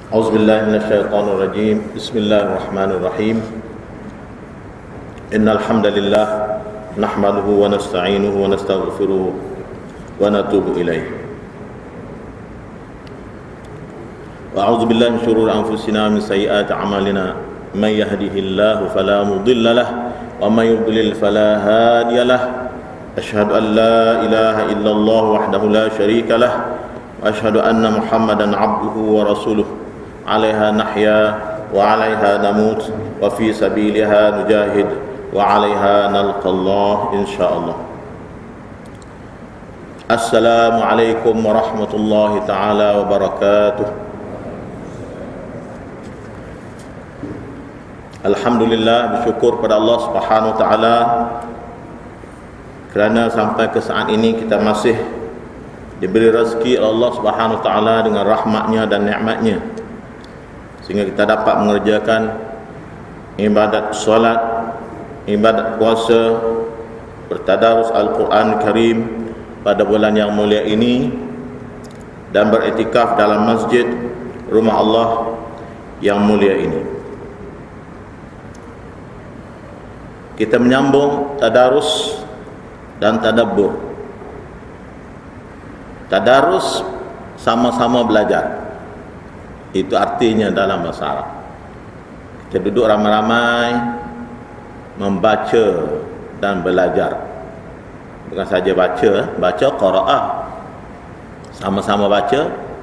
أعوذ بالله من الشيطان الرجيم. بسم الله الرحمن الرحيم. إن الحمد لله نحمده ونستعينه ونستغفره ونتوب إليه. وأعوذ بالله من شرور أنفسنا ومن سيئات أعمالنا. من يهده الله فلا مضل له ومن يضلل فلا هادي له. أشهد أن لا إله إلا الله وحده لا شريك له وأشهد أن محمدا عبده ورسوله. عليها نحيا وعليها نموت وفي سبيلها نجاهد وعليها نلقى الله إن شاء الله. السلام عليكم ورحمة الله تعالى وبركاته. Alhamdulillah, bersyukur pada Allah Subhanahu Wa Taala kerana sampai ke saat ini kita masih diberi rezeki oleh Allah Subhanahu Wa Taala dengan rahmatnya dan nikmatnya, sehingga kita dapat mengerjakan ibadat solat, ibadat puasa, bertadarus Al-Quran Karim pada bulan yang mulia ini, dan beriktikaf dalam masjid rumah Allah yang mulia ini. Kita menyambung tadarus dan tadabbur. Tadarus sama-sama belajar, itu artinya dalam bahasa Arab. Kita duduk ramai-ramai membaca dan belajar. Bukan saja baca qiraah, sama-sama baca.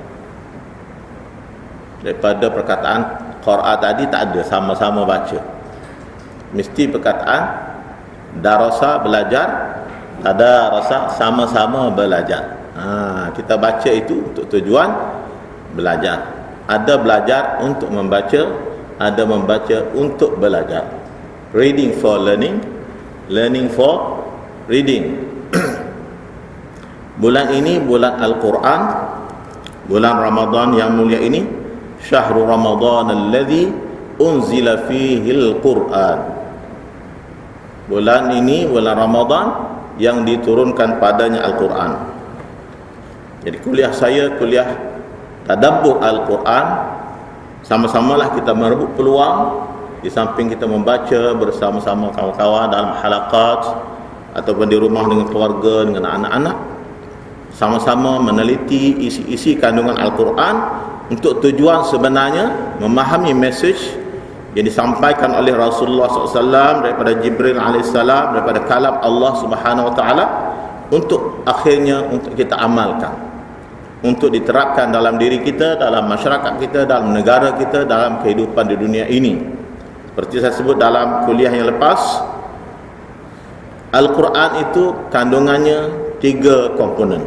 Daripada perkataan qiraah tadi tak ada sama-sama baca. Mesti perkataan darasa belajar, tadarasa sama-sama belajar. Kita baca itu untuk tujuan belajar. Ada belajar untuk membaca, ada membaca untuk belajar. Reading for learning, learning for reading. Bulan ini bulan Al-Quran, bulan Ramadan yang mulia ini. Syahrul Ramadan alladhi unzila fihi al-Quran. Bulan ini bulan Ramadan yang diturunkan padanya Al-Quran. Jadi kuliah saya, kuliah tadabbur Al-Quran. Sama-samalah kita merebut peluang, di samping kita membaca bersama-sama kawan-kawan dalam halaqat ataupun di rumah dengan keluarga, dengan anak-anak, sama-sama meneliti isi-isi kandungan Al-Quran untuk tujuan sebenarnya memahami message yang disampaikan oleh Rasulullah SAW daripada Jibril AS, daripada kalam Allah Subhanahu Wa Taala, untuk akhirnya untuk kita amalkan, untuk diterapkan dalam diri kita, dalam masyarakat kita, dalam negara kita, dalam kehidupan di dunia ini. Seperti saya sebut dalam kuliah yang lepas, Al-Quran itu kandungannya 3 komponen.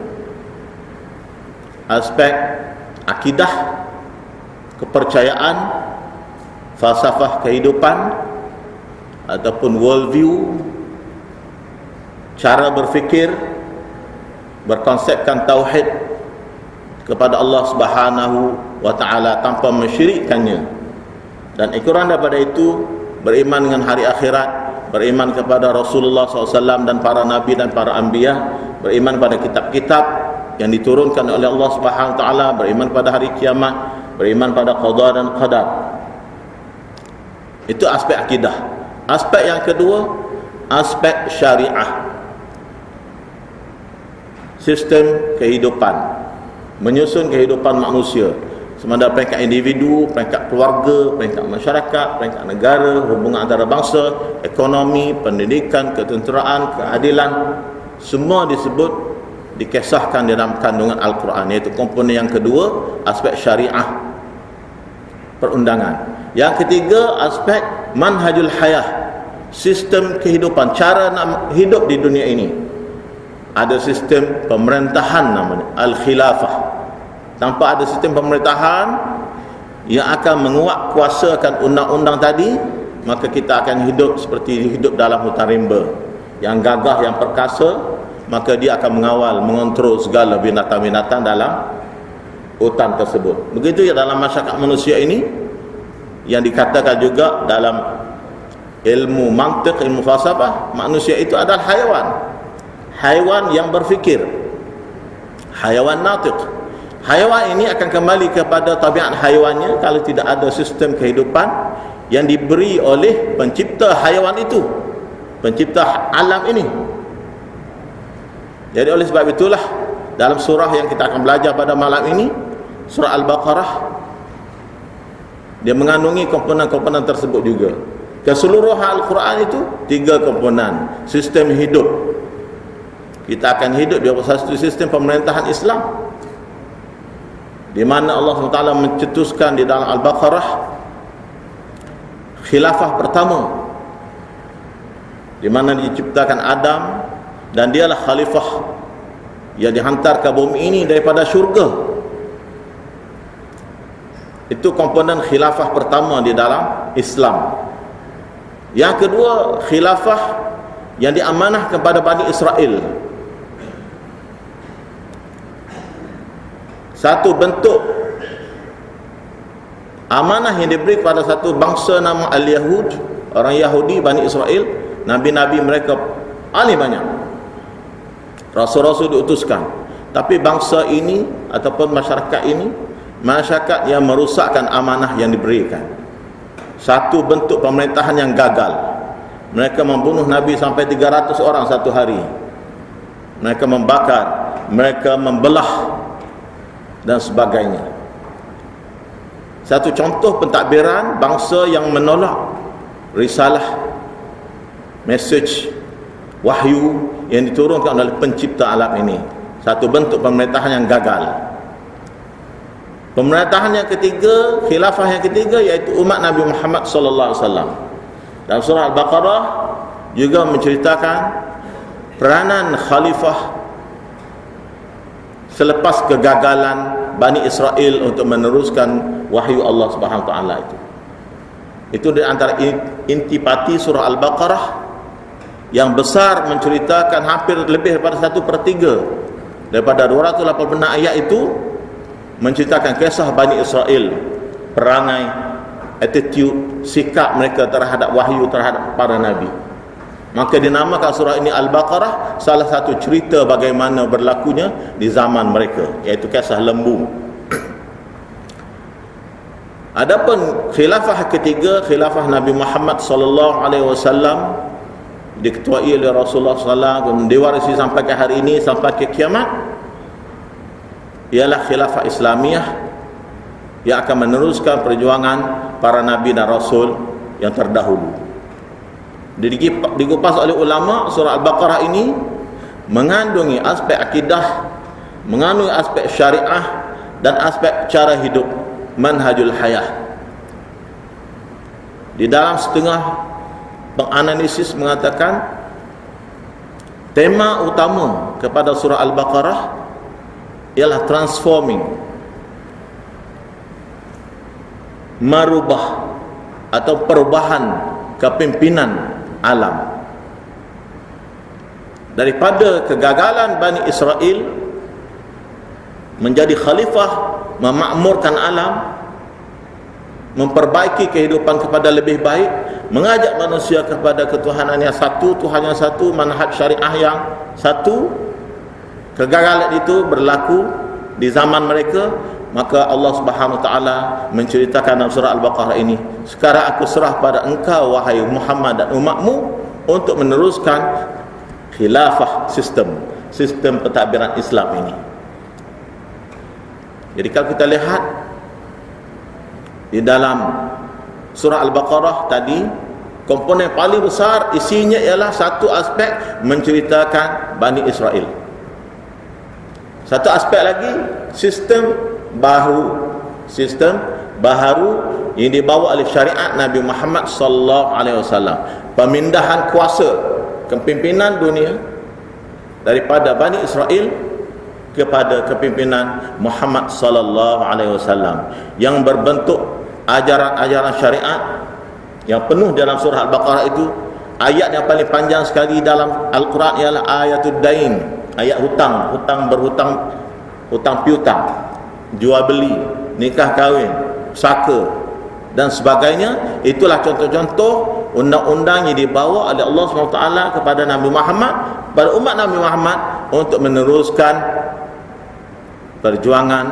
Aspek akidah, kepercayaan, falsafah kehidupan ataupun worldview, cara berfikir, berkonsepkan tauhid kepada Allah Subhanahu Wa Taala tanpa mensyirikkannya, dan ikuran daripada itu beriman dengan hari akhirat, beriman kepada Rasulullah SAW dan para nabi dan para anbiya, beriman pada kitab-kitab yang diturunkan oleh Allah Subhanahu Wa Taala, beriman pada hari kiamat, beriman pada qada dan qadar. Itu aspek akidah. Aspek yang kedua, aspek syariah, sistem kehidupan, menyusun kehidupan manusia, semada peringkat individu, peringkat keluarga, peringkat masyarakat, peringkat negara, hubungan antara bangsa, ekonomi, pendidikan, ketenteraan, keadilan, semua disebut, dikisahkan dalam kandungan Al-Quran. Iaitu komponen yang kedua, aspek syariah, perundangan. Yang ketiga, aspek manhajul hayah, sistem kehidupan, cara nak hidup di dunia ini. Ada sistem pemerintahan namanya Al-Khilafah. Tanpa ada sistem pemerintahan yang akan menguat kuasakan undang-undang tadi, maka kita akan hidup seperti hidup dalam hutan rimba. Yang gagah, yang perkasa, maka dia akan mengawal, mengontrol segala binatang-binatang dalam hutan tersebut. Begitu ya dalam masyarakat manusia ini, yang dikatakan juga dalam ilmu mantiq, ilmu falsafah, manusia itu adalah haiwan. Haiwan yang berfikir, haiwan natiq, haiwan ini akan kembali kepada tabiat haiwannya kalau tidak ada sistem kehidupan yang diberi oleh pencipta haiwan itu, pencipta alam ini. Jadi oleh sebab itulah dalam surah yang kita akan belajar pada malam ini, surah Al-Baqarah, dia mengandungi komponen-komponen tersebut juga. Keseluruhan Al-Quran itu 3 komponen sistem hidup. Kita akan hidup di atas satu sistem pemerintahan Islam, di mana Allah SWT mencetuskan di dalam Al-Baqarah khilafah pertama, di mana diciptakan Adam dan dialah khalifah yang dihantar ke bumi ini daripada syurga. Itu komponen khilafah pertama di dalam Islam. Yang kedua, khilafah yang diamanah kepada Bani Israel. Satu bentuk amanah yang diberi kepada satu bangsa nama Al-Yahud, orang Yahudi, Bani Israel. Nabi-nabi mereka paling banyak, rasul-rasul diutuskan. Tapi bangsa ini ataupun masyarakat ini, masyarakat yang merusakkan amanah yang diberikan. Satu bentuk pemerintahan yang gagal. Mereka membunuh Nabi sampai 300 orang satu hari. Mereka membakar, mereka membelah dan sebagainya. Satu contoh pentadbiran bangsa yang menolak risalah, message, wahyu yang diturunkan oleh pencipta alam ini. Satu bentuk pemerintahan yang gagal. Pemerintahan yang ketiga, khilafah yang ketiga, iaitu umat Nabi Muhammad sallallahu alaihi wasallam. Dalam surah Al-Baqarah juga menceritakan peranan khalifah selepas kegagalan Bani Israel untuk meneruskan wahyu Allah Subhanahu wa taala itu. Itu di antara intipati surah Al-Baqarah yang besar, menceritakan hampir lebih daripada 1/3 daripada 286 ayat itu, menceritakan kisah Bani Israel, perangai, attitude, sikap mereka terhadap wahyu, terhadap para nabi. Maka dinamakan surah ini Al-Baqarah, salah satu cerita bagaimana berlakunya di zaman mereka, iaitu kisah lembu. Adapun khilafah ketiga, khilafah Nabi Muhammad sallallahu alaihi wasallam, diketuai oleh Rasulullah sallallahu, diwarisi sampai ke hari ini, sampai ke kiamat, ialah khilafah Islamiyah yang akan meneruskan perjuangan para nabi dan rasul yang terdahulu. Dikupas oleh ulama, surah Al-Baqarah ini mengandungi aspek akidah, mengandungi aspek syariah dan aspek cara hidup, manhajul hayah. Di dalam setengah penganalisis mengatakan tema utama kepada surah Al-Baqarah ialah transforming, merubah atau perubahan kepimpinan alam. Daripada kegagalan Bani Israel menjadi khalifah, memakmurkan alam, memperbaiki kehidupan kepada lebih baik, mengajak manusia kepada ketuhanan yang satu, Tuhan yang satu, manhaj syariah yang satu. Kegagalan itu berlaku di zaman mereka. Maka Allah Subhanahu wa taala menceritakan dalam surah Al-Baqarah ini, sekarang aku serah pada engkau wahai Muhammad dan umatmu untuk meneruskan khilafah, sistem pentadbiran Islam ini. Jadi kalau kita lihat di dalam surah Al-Baqarah tadi, komponen paling besar isinya ialah satu aspek menceritakan Bani Israel. Satu aspek lagi, sistem baharu yang dibawa oleh syariat Nabi Muhammad sallallahu alaihi wasallam, pemindahan kuasa kepimpinan dunia daripada Bani Israel kepada kepimpinan Muhammad sallallahu alaihi wasallam, yang berbentuk ajaran-ajaran syariat yang penuh dalam surah Al-Baqarah itu. Ayat yang paling panjang sekali dalam Al-Quran ialah ayatul dain, ayat hutang berhutang, hutang piutang, jual beli, nikah kahwin, saka dan sebagainya. Itulah contoh-contoh undang-undang yang dibawa oleh Allah SWT kepada Nabi Muhammad, pada umat Nabi Muhammad, untuk meneruskan perjuangan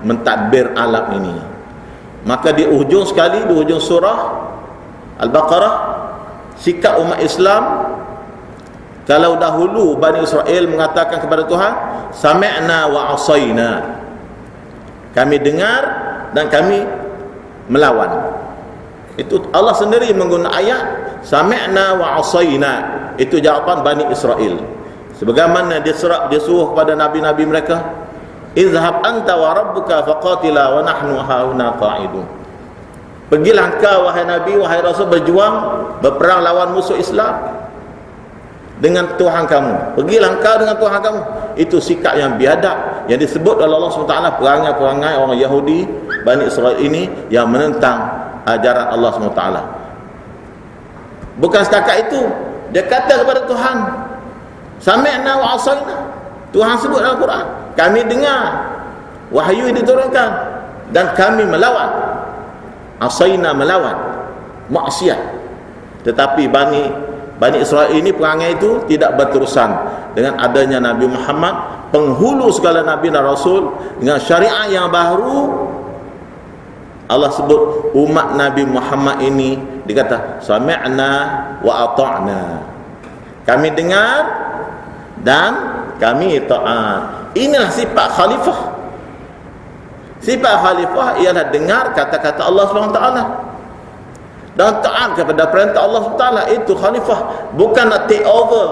mentadbir alam ini. Maka di ujung sekali, di ujung surah Al-Baqarah, sikap umat Islam, kalau dahulu Bani Israel mengatakan kepada Tuhan, sami'na wa asayna, kami dengar dan kami melawan. Itu Allah sendiri menggunakan ayat sami'na wa asayna. Itu jawapan Bani Israel. Sebagaimana dia suruh kepada nabi-nabi mereka, izhab anta wa rabbuka faqatila wa nahnu hauna qa'idun. Pergilah engkau wahai nabi, wahai rasul, berjuang, berperang lawan musuh Islam dengan Tuhan kamu. Pergilah engkau dengan Tuhan kamu. Itu sikap yang biadab yang disebut oleh Allah SWT, perangai-perangai orang Yahudi Bani Israel ini yang menentang ajaran Allah SWT. Bukan setakat itu, dia kata kepada Tuhan, sami'na wa asayna. Tuhan sebut dalam Quran, kami dengar wahyu diturunkan dan kami melawan. Asayna, melawan, maksiat. Tetapi Bani Israel ini perangai itu tidak berterusan dengan adanya Nabi Muhammad, penghulu segala Nabi dan Rasul, dengan syariat yang baru. Allah sebut umat Nabi Muhammad ini, dikata sami'na wa ata'na, kami dengar dan kami taat. Inilah sifat khalifah. Sifat khalifah ialah dengar kata-kata Allah SWT dan taat kepada perintah Allah SWT. Itu khalifah. Bukan nak take over.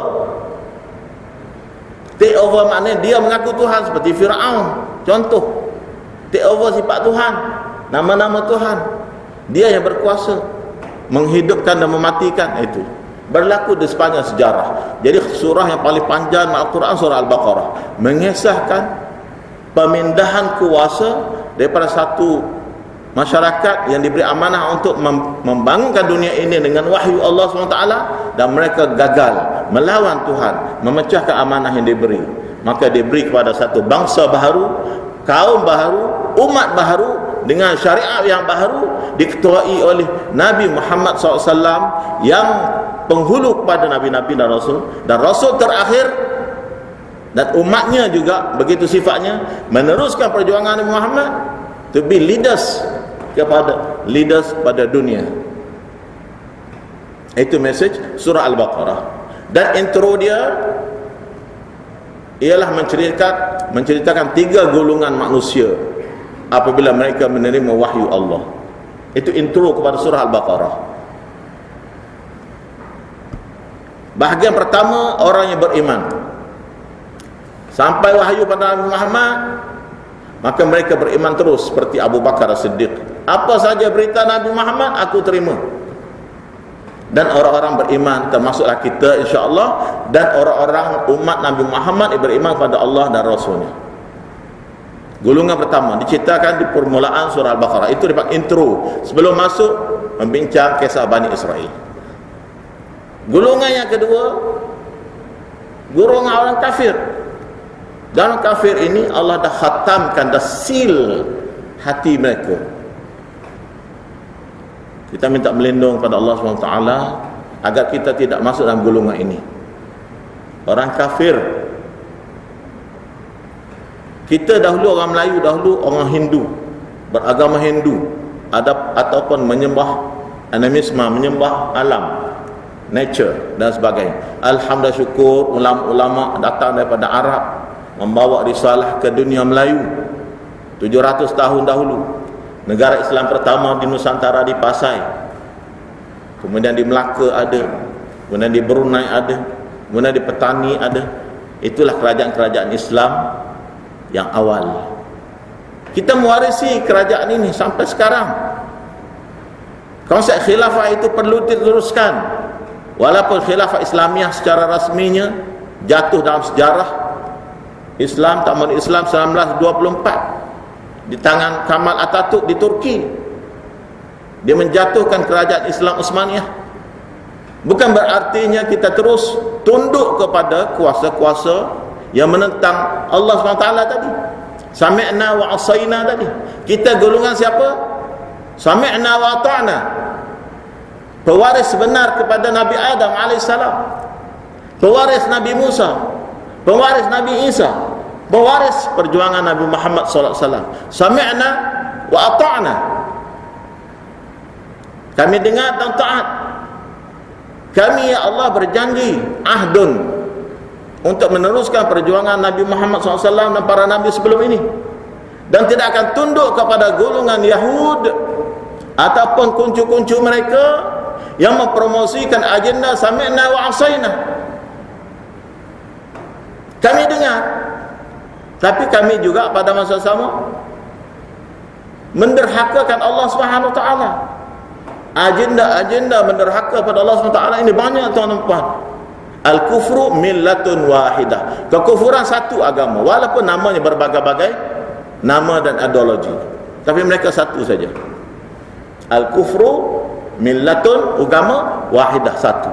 Take over maknanya dia mengaku Tuhan, seperti Fir'aun contoh. Take over sifat Tuhan, nama-nama Tuhan. Dia yang berkuasa menghidupkan dan mematikan. Itu berlaku di sepanjang sejarah. Jadi surah yang paling panjang Al-Quran, surah Al-Baqarah, mengisahkan pemindahan kuasa daripada satu masyarakat yang diberi amanah untuk membangunkan dunia ini dengan wahyu Allah SWT, dan mereka gagal melawan Tuhan, memecahkan amanah yang diberi. Maka diberi kepada satu bangsa baru, kaum baru, umat baru, dengan syariat yang baru, diketuai oleh Nabi Muhammad SAW yang penghulu kepada Nabi-Nabi dan Rasul, dan Rasul terakhir, dan umatnya juga begitu sifatnya, meneruskan perjuangan Nabi Muhammad to be leaders pada dunia. Itu message surah Al-Baqarah. Dan intro dia ialah menceritakan 3 golongan manusia apabila mereka menerima wahyu Allah. Itu intro kepada surah Al-Baqarah. Bahagian pertama, orang yang beriman. Sampai wahyu pada Nabi Muhammad, maka mereka beriman terus, seperti Abu Bakar As-Siddiq. Apa saja berita Nabi Muhammad, aku terima. Dan orang-orang beriman, termasuklah kita insya-Allah, dan orang-orang umat Nabi Muhammad yang beriman kepada Allah dan Rasulnya. Golongan pertama diceritakan di permulaan surah Al-Baqarah. Itu dipanggil intro, sebelum masuk membincang kisah Bani Israel. Golongan yang kedua, golongan orang kafir. Dan kafir ini Allah dah khatamkan, dah seal hati mereka. Kita minta melindung pada Allah SWT agar kita tidak masuk dalam golongan ini. Orang kafir. Kita dahulu orang Melayu, dahulu orang Hindu, beragama Hindu, ataupun menyembah animisme, menyembah alam, nature dan sebagainya. Alhamdulillah, syukur ulama-ulama datang daripada Arab membawa risalah ke dunia Melayu 700 tahun dahulu. Negara Islam pertama di Nusantara di Pasai, kemudian di Melaka ada, kemudian di Brunei ada, kemudian di Petani ada. Itulah kerajaan-kerajaan Islam yang awal. Kita mewarisi kerajaan ini sampai sekarang. Konsep khilafah itu perlu diteruskan, walaupun khilafah Islamiah secara rasminya jatuh dalam sejarah Islam, Taman Islam 1924 di tangan Kamal Atatürk di Turki. Dia menjatuhkan kerajaan Islam Utsmaniyah. Bukan berartinya kita terus tunduk kepada kuasa-kuasa yang menentang Allah SWT tadi. Sami'na wa asayna tadi. Kita golongan siapa? Sami'na wa ata'na. Pewaris benar kepada Nabi Adam AS, pewaris Nabi Musa, pewaris Nabi Isa, pewaris perjuangan Nabi Muhammad SAW. Sami'na wa ata'na. Kami dengar dan taat. Kami ya Allah berjanji ahdun untuk meneruskan perjuangan Nabi Muhammad SAW dan para nabi sebelum ini, dan tidak akan tunduk kepada golongan Yahud ataupun kuncu-kuncu mereka yang mempromosikan agenda sami'na wa asaina. Kami dengar, tapi kami juga pada masa sama menderhakakan Allah Subhanahu wa taala. Agenda-agenda menderhaka pada Allah Subhanahu wa taala ini banyak, tuan-tuan. Al-kufru millatun wahidah. Kekufuran satu agama, walaupun namanya berbagai-bagai nama dan ideologi, tapi mereka satu saja. Al-kufru millatun, agama wahidah, satu.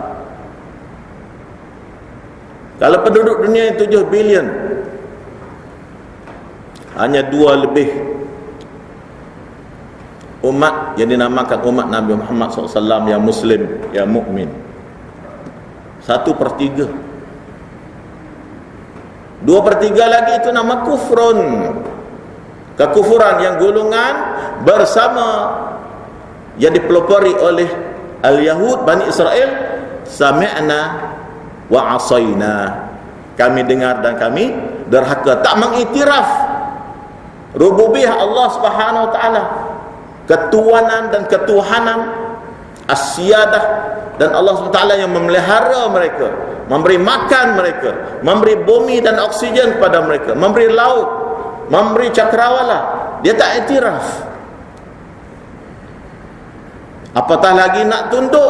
Kalau penduduk dunia 7 bilion, hanya 2 lebih umat yang dinamakan umat Nabi Muhammad SAW yang Muslim, yang mukmin. 1/3. 2/3 lagi itu nama kufrun, kekufuran yang golongan bersama yang dipelopori oleh al-Yahud, Bani Israel. Sami'na wa asaina. Kami dengar dan kami derhaka, tak mengiktiraf rububiyah Allah Subhanahu wa taala, ketuanan dan ketuhanan, as-siyadah, dan Allah SWT yang memelihara mereka, memberi makan mereka, memberi bumi dan oksigen kepada mereka, memberi laut, memberi cakrawala. Dia tak iktiraf. Apatah lagi nak tunduk,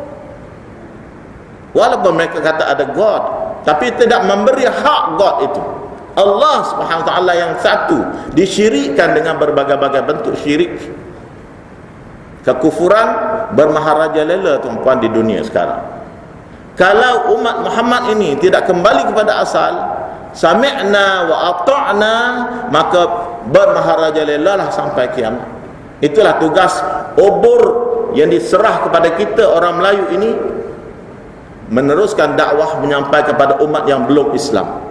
walaupun mereka kata ada God, tapi tidak memberi hak God itu. Allah Subhanahu wa taala yang satu disyirikkan dengan berbagai-bagai bentuk syirik. Kekufuran bermaharaja lela, tuan-tuan, di dunia sekarang. Kalau umat Muhammad ini tidak kembali kepada asal, sami'na wa ata'na, maka bermaharaja lela lah sampai kiamat. Itulah tugas obor yang diserah kepada kita orang Melayu ini, meneruskan dakwah, menyampaikan kepada umat yang belum Islam.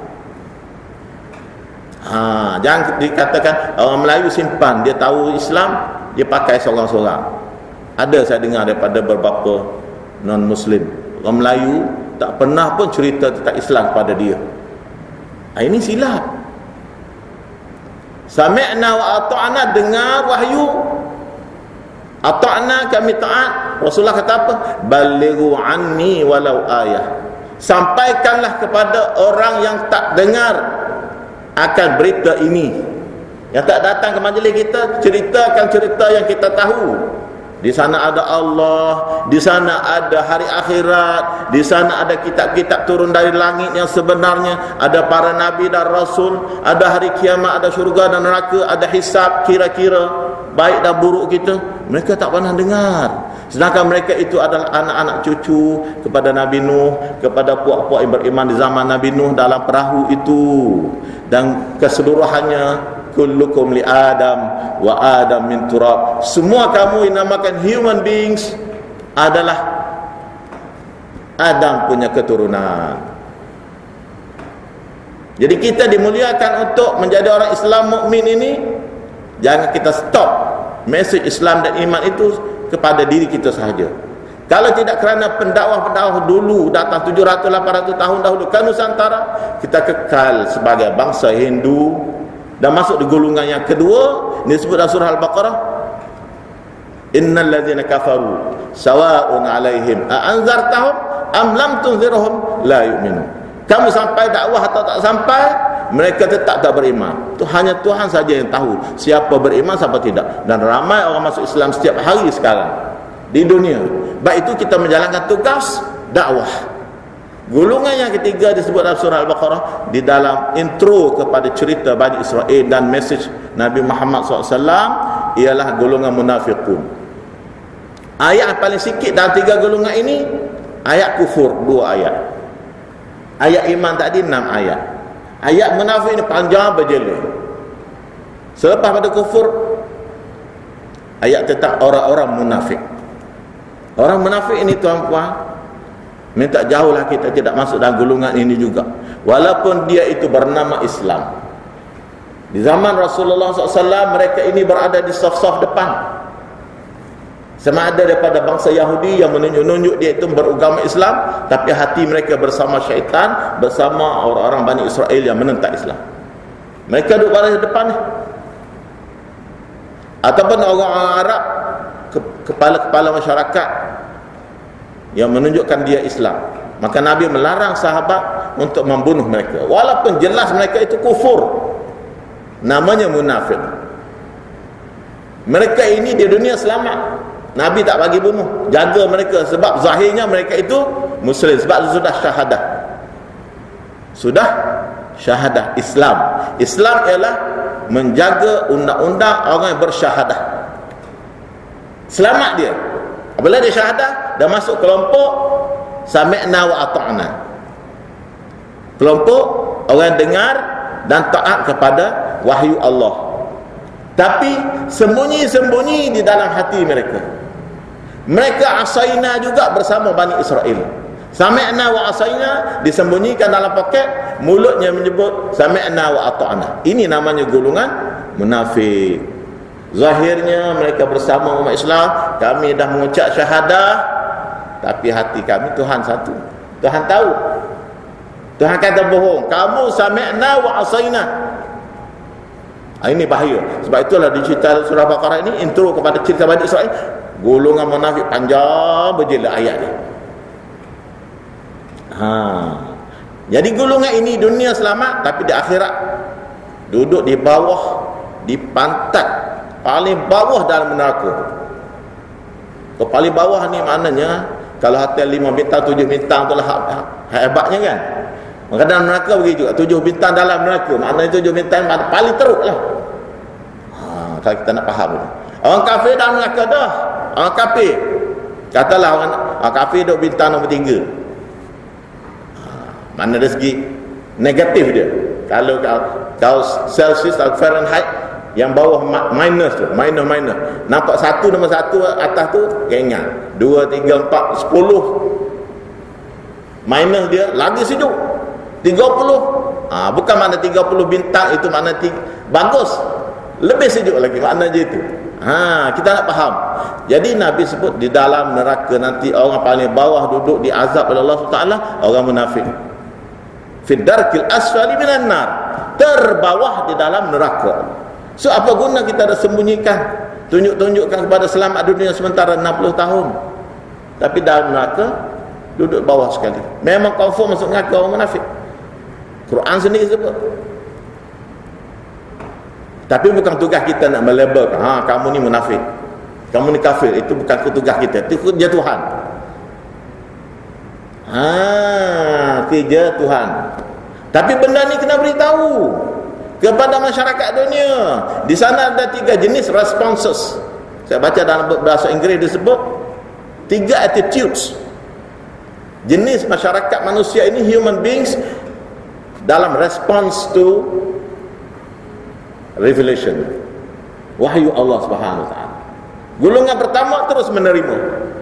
Jangan dikatakan orang Melayu simpan, dia tahu Islam, dia pakai seorang-seorang. Ada saya dengar daripada beberapa non-Muslim, orang Melayu tak pernah pun cerita tentang Islam kepada dia. Ini silap. Sami'na wa ata'na, dengar wahyu, ata'na, kami taat. Rasulullah kata apa? Balighu anni walau ayah. Sampaikanlah kepada orang yang tak dengar akan berita ini, yang tak datang ke majlis kita, ceritakan cerita yang kita tahu. Di sana ada Allah, di sana ada hari akhirat, di sana ada kitab-kitab turun dari langit yang sebenarnya, ada para nabi dan rasul, ada hari kiamat, ada syurga dan neraka, ada hisab, kira-kira baik dan buruk kita. Mereka tak pernah dengar. Sedangkan mereka itu adalah anak-anak cucu kepada Nabi Nuh, kepada puak-puak yang beriman di zaman Nabi Nuh dalam perahu itu. Dan keseluruhannya, kullukum li Adam wa Adam min turab. Semua kamu yang namakan human beings adalah Adam punya keturunan. Jadi kita dimuliakan untuk menjadi orang Islam mukmin ini. Jangan kita stop mesej Islam dan iman itu kepada diri kita sahaja. Kalau tidak kerana pendakwah-pendakwah dulu datang 700-800 tahun dahulu ke Nusantara, kita kekal sebagai bangsa Hindu dan masuk di golongan yang kedua disebut dalam surah Al-Baqarah, innal ladzina kafaru sawa'un 'alaihim a anzartahum am lam tunzirhum la yu'minun. Kamu sampai dakwah atau tak sampai, mereka tetap tak beriman. Itu hanya Tuhan saja yang tahu siapa beriman, siapa tidak. Dan ramai orang masuk Islam setiap hari sekarang di dunia. Baik itu kita menjalankan tugas dakwah. Golongan yang ketiga disebut dalam surah Al-Baqarah di dalam intro kepada cerita Bani Israel dan mesej Nabi Muhammad SAW, ialah golongan munafiqun. Ayat yang paling sikit dalam 3 golongan ini, ayat kufur 2 ayat. Ayat iman tadi 6 ayat. Ayat munafik ini panjang berjela. Selepas pada kufur, ayat tentang orang-orang munafik. Orang munafik ini, tuan-puan, minta jauhlah kita tidak masuk dalam golongan ini juga. Walaupun dia itu bernama Islam, Di zaman Rasulullah SAW, mereka ini berada di saf-saf depan. Sama ada daripada bangsa Yahudi yang menunjuk-nunjuk dia itu beragama Islam, tapi hati mereka bersama syaitan, bersama orang-orang Bani Israel yang menentang Islam. Mereka duduk pada depan ni. Ataupun orang-orang Arab, kepala-kepala masyarakat yang menunjukkan dia Islam. Maka Nabi melarang sahabat untuk membunuh mereka, walaupun jelas mereka itu kufur. Namanya munafik. Mereka ini di dunia selamat, Nabi tak bagi bunuh, jaga mereka, sebab zahirnya mereka itu Muslim, sebab sudah syahadah. Sudah syahadah. Islam ialah menjaga undang-undang orang yang bersyahadah. Selamat dia. Apabila dia syahadah, dah masuk kelompok sami'na wa ata'na, kelompok orang dengar dan taat kepada wahyu Allah. Tapi sembunyi-sembunyi di dalam hati mereka. Mereka asaina juga bersama Bani Israel. Sami'na wa asaina disembunyikan dalam poket, mulutnya menyebut sami'na wa ata'na. Ini namanya golongan munafik. Zahirnya mereka bersama umat Islam, kami dah mengucap syahadah, tapi hati kami Tuhan satu. Tuhan tahu. Tuhan kata bohong. Kamu sami'na wa asaina. Ini bahaya. Sebab itulah di cerita surah Baqarah ini intro kepada cerita Bani Israel. Golongan munafik panjang berjela ayat ni. Jadi golongan ini dunia selamat, tapi di akhirat duduk di bawah, di pantat paling bawah dalam neraka. Ke paling bawah ni maknanya kalau hotel 5 bintang 7 bintang tu lah hebatnya kan. Maka dalam neraka begitu juga, 7 bintang dalam neraka, maknanya 7 bintang paling teruk lah. Kalau kita nak faham. Orang kafir dalam neraka dah. Orang kafir, katalah orang kafir duduk bintang nombor 3. Mana dari segi negatif dia. Kalau Celsius atau Fahrenheit, yang bawah minus tu, minus. Nampak nombor 1 atas tu ingat 2, 3, 4, 10 minus dia lagi sejuk 30. Bukan makna 30 bintang itu makna bagus, lebih sejuk lagi makna je itu. Kita nak faham. Jadi Nabi sebut di dalam neraka nanti orang paling bawah duduk di azab oleh Allah Taala, orang munafik. Fi darkil asfali minan nar, terbawah di dalam neraka. So apa guna kita dah sembunyikan, tunjuk-tunjukkan kepada selamat dunia sementara 60 tahun, tapi dalam neraka duduk bawah sekali. Memang confirm masuk neraka orang munafik. Quran sendiri sebut. Tapi bukan tugas kita nak melabelkan, kamu ni munafik, kamu ni kafir. Itu bukan tugas kita, itu kerja Tuhan. Kerja Tuhan. Tapi benda ni kena beritahu kepada masyarakat dunia. Di sana ada 3 jenis responses. Saya baca dalam bahasa Inggeris disebut 3 attitudes. Jenis masyarakat manusia ini, human beings, dalam response to revelation, wahyu Allah Subhanahu wa taala. Golongan pertama terus menerima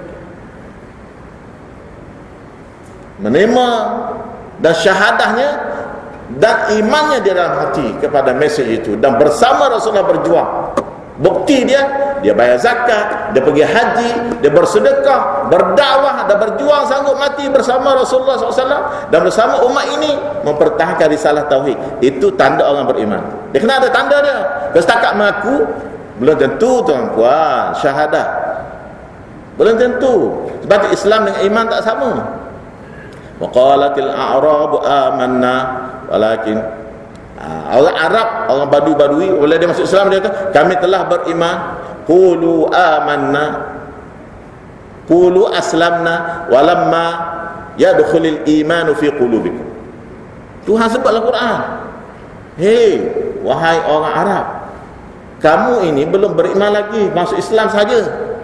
dan syahadahnya dan imannya di dalam hati kepada mesej itu, dan bersama Rasulullah berjuang. Bukti dia bayar zakat, dia pergi haji, dia bersedekah, berdakwah, dan berjuang sanggup mati bersama Rasulullah SAW dan bersama umat ini mempertahankan risalah tauhid. Itu tanda orang beriman. Dia kena ada tanda dia. Kalau setakat mengaku, belum tentu tuan-puan syahadah, belum tentu. Sebab Islam dengan iman tak sama. Waqalatil a'rabu amanna walakin orang Arab, orang Badui, bila dia masuk Islam dia kata kami telah beriman. Qulu amanna, qulu aslamna walamma yadkhulul imanu fi qulubikum. Tuhan sebut dalam Quran, hei wahai orang Arab, kamu ini belum beriman lagi, masuk Islam saja.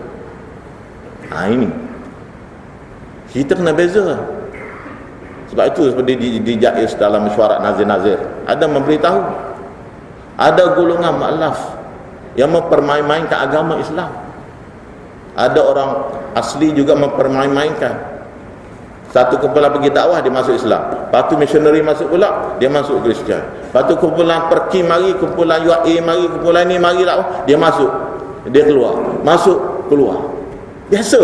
Ini kita kena beza. Sebab itu seperti di Jais dalam mesyuarat Nazir-Nazir ada memberitahu, ada golongan mu'allaf yang mempermain-mainkan agama Islam. Ada orang asli juga mempermain-mainkan. Satu kepala pergi dakwah, dia masuk Islam. Lepas tu missionary masuk pula, dia masuk Kristian. Lepas tu kumpulan Perki mari, kumpulan UAE mari, kumpulan ni mari lah, dia masuk, dia keluar, masuk, keluar. Biasa.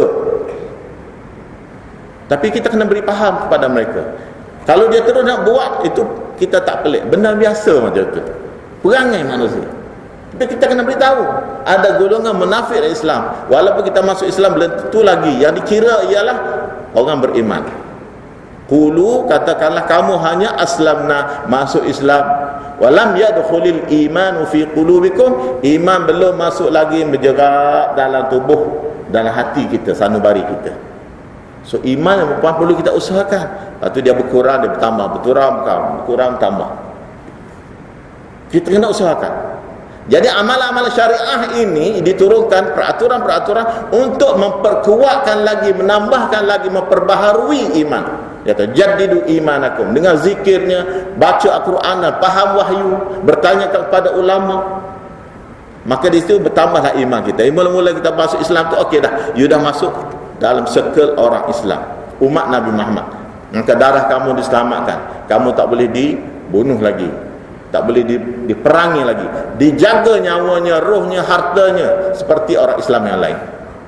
Tapi kita kena beri faham kepada mereka. Kalau dia terus nak buat, itu kita tak pelik. Benda biasa macam tu. Perangai manusia. Tapi kita kena beritahu, ada golongan munafik dalam Islam. Walaupun kita masuk Islam, belum tentu lagi. Yang dikira ialah orang beriman. Qulu, katakanlah kamu hanya aslamna, masuk Islam. Walam yadkhulil imanu fi qulubikum, iman belum masuk lagi menjerat dalam tubuh, dalam hati kita, sanubari kita. So iman yang perlu kita usahakan. Lepas tu dia berkurang, dia bertambah, berkurang, bertambah. Kita kena usahakan. Jadi amalan-amalan syariah ini diturunkan peraturan-peraturan untuk memperkuatkan lagi, menambahkan lagi, memperbaharui iman. Dia kata jaddidu imanakum, dengan zikirnya, baca Al-Quran, faham wahyu, bertanya kepada ulama. Maka di situ bertambahlah iman kita. Mula-mula kita masuk Islam tu okey dah, you dah masuk dalam circle orang Islam, umat Nabi Muhammad. Maka darah kamu diselamatkan, kamu tak boleh dibunuh lagi, tak boleh diperangi lagi, dijaga nyawanya, rohnya, hartanya seperti orang Islam yang lain.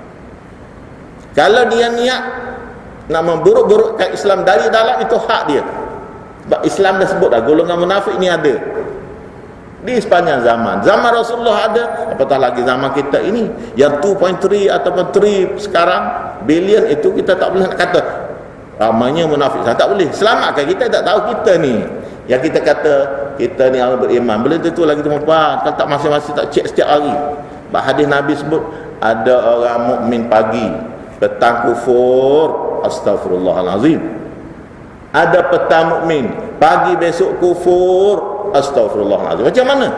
Kalau dia niat nak memburuk-burukkan Islam dari dalam, itu hak dia. Sebab Islam dah sebut dah, golongan munafik ni ada di sepanjang zaman. Zaman Rasulullah ada, apatah lagi zaman kita ini yang 2.3 ataupun 3 sekarang bilion, itu kita tak boleh nak kata ramainya munafik. Tak boleh. Selamatkan kita, tak tahu kita ni. Yang kita kata kita ni orang beriman, belum tentu lagi tuan-tuan. Kalau tak masing-masing tak cek setiap hari. Sebab hadis Nabi sebut ada orang mukmin pagi, petang kufur, astaghfirullahalazim. Ada petang mukmin, pagi besok kufur, astaghfirullahalazim. Macam mana?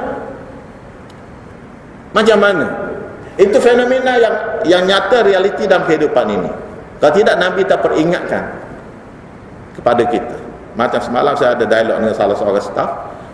Macam mana? Itu fenomena yang nyata, realiti dalam kehidupan ini. Kalau tidak, Nabi tak peringatkan kepada kita. Macam semalam saya ada dialog dengan salah seorang staf.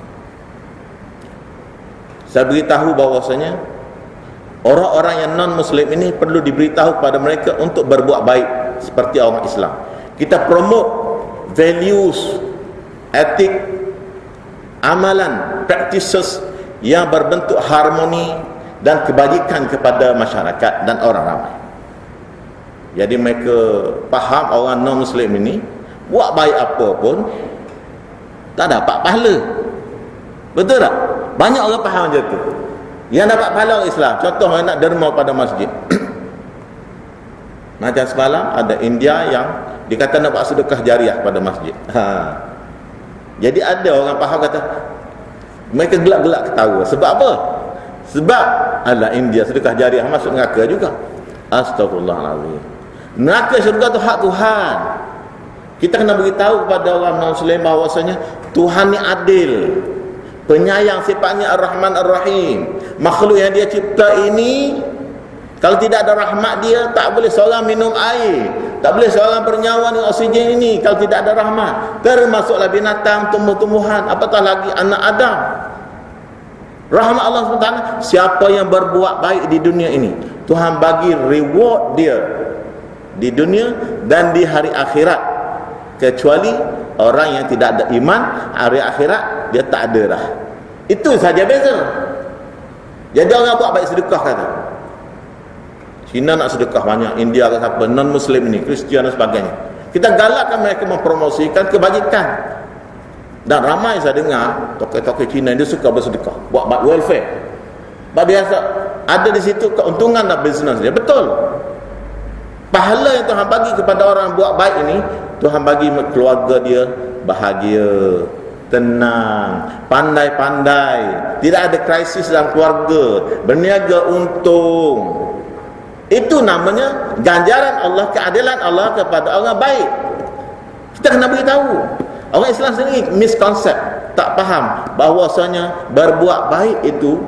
Saya beritahu bahawasanya orang-orang yang non-Muslim ini perlu diberitahu kepada mereka untuk berbuat baik seperti orang Islam. Kita promote values, etik, amalan, practices yang berbentuk harmoni dan kebajikan kepada masyarakat dan orang ramai. Jadi mereka faham orang non-Muslim ini buat baik apa pun tak dapat pahala. Betul tak? Banyak orang faham macam tu. Yang dapat pahala orang Islam, contoh orang nak derma pada masjid. Macam semalam ada India yang dikata nak buat sedekah jariah pada masjid. Jadi ada orang faham kata, mereka gelak-gelak ketawa. Sebab apa? Sebab ala India sedekah jariah masuk neraka juga. Astagfirullahalazim. Neraka syurga tu hak Tuhan. Kita kena beritahu kepada orang non-Muslim bahawasanya Tuhan ni adil, penyayang, sifatnya Ar-Rahman Ar-Rahim. Makhluk yang dia cipta ini, kalau tidak ada rahmat dia, tak boleh seorang minum air, tak boleh seorang bernyawa dengan oksigen ini kalau tidak ada rahmat. Termasuklah binatang, tumbuh-tumbuhan, apatah lagi anak Adam. Rahmat Allah SWT. Siapa yang berbuat baik di dunia ini, Tuhan bagi reward dia di dunia dan di hari akhirat. Kecuali orang yang tidak ada iman, hari akhirat dia tak ada dah. Itu saja beza. Jadi orang buat baik sedekah kata. Cina nak sedekah banyak, India ke siapa, non-Muslim ini, Kristian dan sebagainya. Kita galakkan mereka mempromosikan kebajikan. Dan ramai saya dengar tokoh-tokoh Cina dia suka bersedekah, buat welfare. Biasa ada di situ keuntungan dan bisnes dia. Betul. Pahala yang Tuhan bagi kepada orang buat baik ini, Tuhan bagi keluarga dia bahagia, tenang, pandai-pandai, tidak ada krisis dalam keluarga, berniaga untung. Itu namanya ganjaran Allah, keadilan Allah kepada orang baik. Kita kena beritahu. Orang Islam sendiri miskonsep, tak faham bahawasanya berbuat baik itu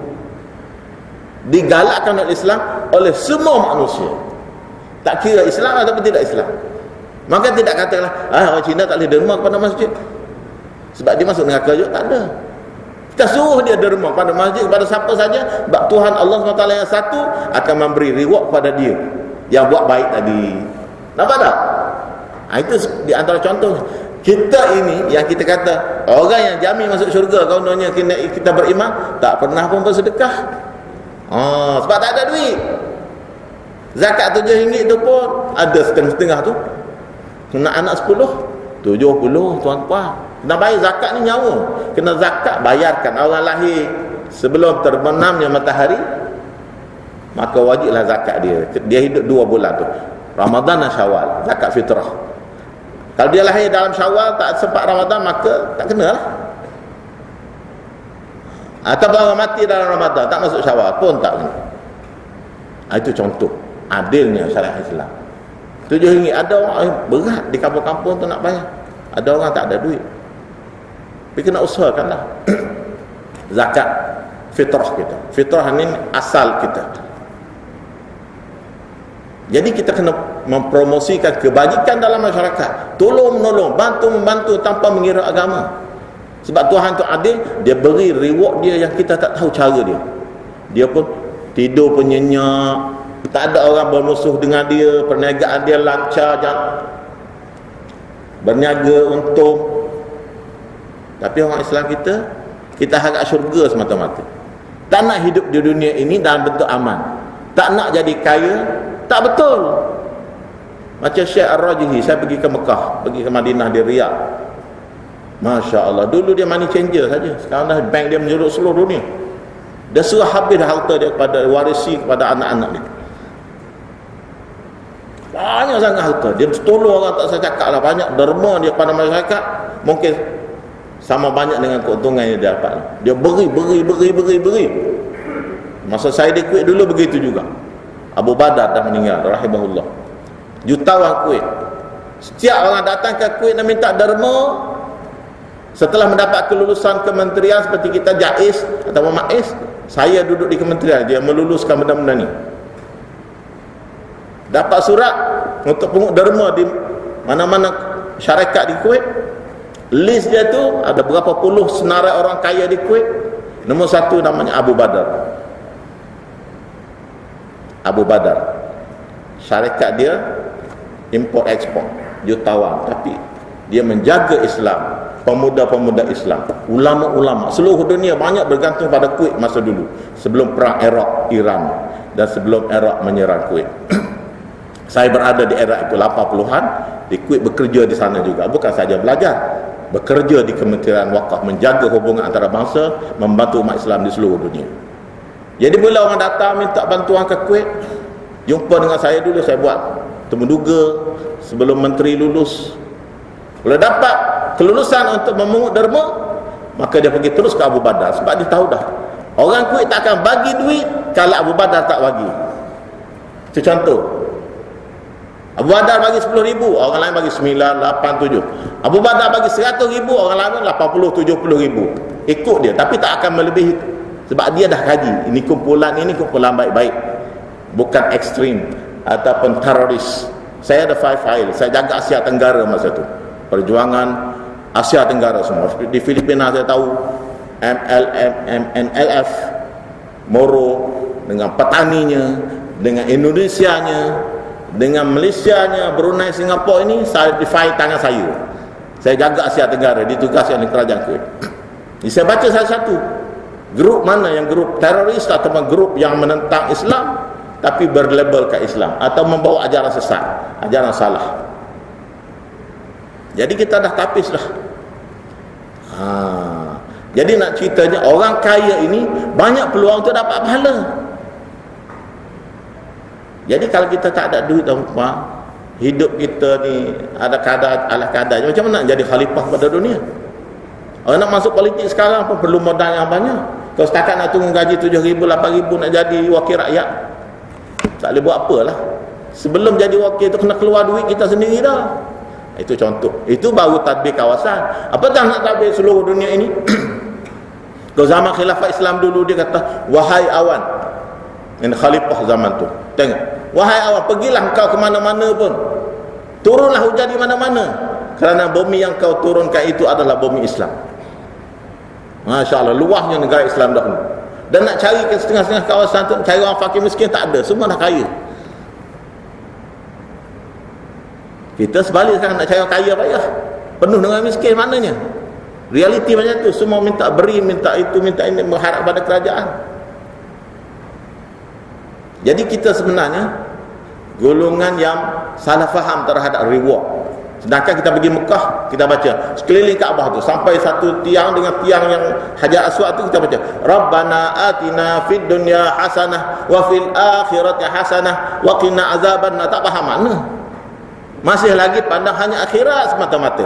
digalakkan oleh Islam oleh semua manusia, tak kira Islam ataupun tidak Islam. Maka tidak katakanlah orang Cina tak boleh derma kepada masjid sebab dia masuk neraka juga, tak ada. Kita suruh dia derma pada masjid kepada siapa saja, sebab Tuhan Allah SWT yang satu akan memberi reward kepada dia yang buat baik tadi. Nampak tak? Itu di antara contoh. Kita ini yang kita kata orang yang jamin masuk syurga kononnya kita beriman, tak pernah pun bersedekah. Sebab tak ada duit. Zakat RM7 tu pun ada setengah-setengah tu. Kena anak 10, 70 tuan-tuan. Kena bayar zakat ni nyawa. Kena zakat bayarkan orang lahir sebelum terbenamnya matahari, maka wajiblah zakat dia. Dia hidup 2 bulan tu, Ramadan dan Syawal, zakat fitrah. Kalau dia lahir dalam Syawal tak sempat Ramadan, maka tak kena lah. Atau orang mati dalam Ramadan tak masuk Syawal pun tak kena. Itu contoh adilnya syariat Islam. RM7. Ada orang berat di kampung-kampung tu nak bayar. Ada orang tak ada duit. Tapi kena usahakanlah. Zakat fitrah kita. Fitrah ni asal kita. Jadi kita kena mempromosikan kebajikan dalam masyarakat. Tolong menolong, bantu membantu tanpa mengira agama. Sebab Tuhan tu adil, dia beri reward dia yang kita tak tahu cara dia. Dia pun tidur pun nyenyak, tak ada orang bermusuh dengan dia, perniagaan dia lancar, berniaga untung. Tapi orang Islam kita harap syurga semata-mata. Tak nak hidup di dunia ini dalam bentuk aman. Tak nak jadi kaya. Tak betul. Macam Syekh Ar-Rajihi, saya pergi ke Mekah, pergi ke Madinah, di Riyadh. Masya Allah, dulu dia money changer saja. Sekarang dah bank dia menjurut seluruh dunia. Dia suruh habis harta dia kepada warisi, kepada anak-anak dia. Banyak sangat harta. Dia tolong orang, tak saya cakap lah, banyak derma dia pada masyarakat. Mungkin sama banyak dengan keuntungan yang dia dapat. Dia beri. Masa saya di Kuwait dulu begitu juga. Abu Badar dah meninggal, rahimahullah. Jutawan Kuwait. Setiap orang datang ke Kuwait dan minta derma, setelah mendapat kelulusan kementerian seperti kita JAIS atau MAIS, saya duduk di kementerian, dia meluluskan benda-benda ni. Dapat surat untuk pungut derma di mana-mana syarikat di Kuwait. List dia tu ada berapa puluh senarai orang kaya di Kuwait. Nombor 1 namanya Abu Badar. Abu Badar. Syarikat dia import ekspor, jutawan, tapi dia menjaga Islam. Pemuda-pemuda Islam, ulama-ulama seluruh dunia banyak bergantung pada Kuwait masa dulu, sebelum perang Iraq Iran dan sebelum Iraq menyerang Kuwait. Saya berada di era itu 80-an di Kuwait, bekerja di sana juga, bukan saja belajar, bekerja di Kementerian Wakaf, menjaga hubungan antara bangsa, membantu umat Islam di seluruh dunia. Jadi bila orang datang minta bantuan ke Kuwait, jumpa dengan saya dulu, saya buat temuduga sebelum menteri lulus. Kalau dapat kelulusan untuk memungut derma, maka dia pergi terus ke Abu Badar, sebab dia tahu dah orang Kuwait tak akan bagi duit kalau Abu Badar tak bagi. Itu contoh. Abu Badar bagi 10,000, orang lain bagi 9, 8, 7. Abu Badar bagi 100,000, orang lain 80, 70,000. Ikut dia, tapi tak akan melebihi itu. Sebab dia dah kaji, ini kumpulan baik-baik, bukan ekstrim ataupun teroris. Saya ada file, saya jaga Asia Tenggara masa tu, perjuangan Asia Tenggara semua. Di Filipina saya tahu MNLF, Moro, dengan petaninya, dengan Indonesianya, dengan Malaysianya, Brunei, Singapura, ini saya di file tangan saya. Saya jaga Asia Tenggara, ditugasi oleh kerajaan Kuwait. Jadi saya baca satu-satu grup mana yang grup teroris atau grup yang menentang Islam tapi berlabelkan Islam atau membawa ajaran sesat, ajaran salah. Jadi kita dah tapis dah. Jadi nak ceritanya, orang kaya ini banyak peluang untuk dapat pahala. Jadi kalau kita tak ada duit, tuan-tuan, hidup kita ni ada kadar ala kadar, macam mana nak jadi khalifah pada dunia? Orang nak masuk politik sekarang pun perlu modal yang banyak. Kalau setakat nak tunggu gaji 7,000, 8,000 nak jadi wakil rakyat, tak boleh buat apalah. Sebelum jadi wakil tu kena keluar duit kita sendiri dah. Itu contoh. Itu baru tadbir kawasan. Apa dah nak tadbir seluruh dunia ini? Kalau zaman khilafah Islam dulu, dia kata, wahai awan, ini khalifah zaman tu, tengok, wahai awan, pergilah kau ke mana-mana pun, turunlah hujan di mana-mana, kerana bumi yang kau turunkan itu adalah bumi Islam. Masya Allah, luahnya negara Islam dahulu. Dan nak cari ke setengah-setengah kawasan tu, cari orang fakir miskin, tak ada, semua dah kaya. Kita sebalik sekarang nak cari orang kaya payah. penuh dengan miskin. Maknanya realiti macam tu, semua minta beri, minta itu, minta ini, berharap pada kerajaan. Jadi kita sebenarnya golongan yang salah faham terhadap reward. Sedangkan kita pergi Mekah, kita baca sekeliling Kaabah tu sampai satu tiang dengan tiang yang Hajar Aswad tu, kita baca Rabbana atina fid dunya hasanah wa fil akhirati hasanah wa qina azaban nar. Tak faham makna, masih lagi pandang hanya akhirat semata-mata.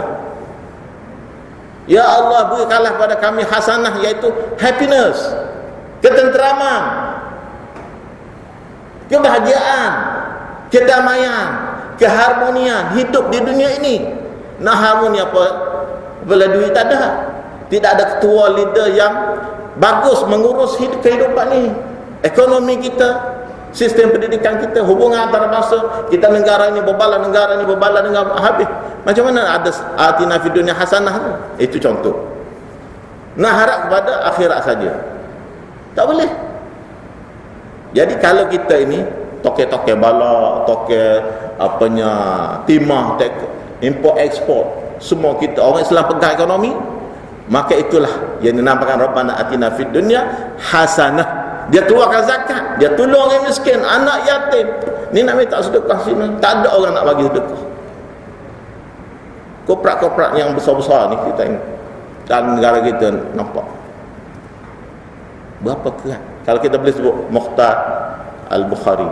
Ya Allah, berikanlah pada kami hasanah, iaitu happiness, ketenteraman, kebahagiaan, kedamaian, keharmonian hidup di dunia ini. Nak harmoni apa? Bila duit tak ada, tidak ada ketua leader yang bagus mengurus kehidupan ni, ekonomi kita, sistem pendidikan kita, hubungan antara bangsa kita, negara ini berbalah, negara ini berbalah dengan habis. Macam mana ada atina fid dunya hasanah tu? Itu contoh. Nak harap kepada akhirat saja, tak boleh. Jadi kalau kita ini toke-toke bala, toke apanya timah, import ekspor, semua kita orang Islam pegang ekonomi, maka itulah yang dinamakan Rabbana atina fid dunya hasanah. Dia keluarkan zakat, dia tolong orang miskin, anak yatim. Ni nak minta sedekah sini, tak ada orang nak bagi sedekah. Korporat-korporat yang besar-besar ni kita tengok dalam negara kita nampak berapa kerat. Kalau kita boleh sebut Mukhtar Al-Bukhari,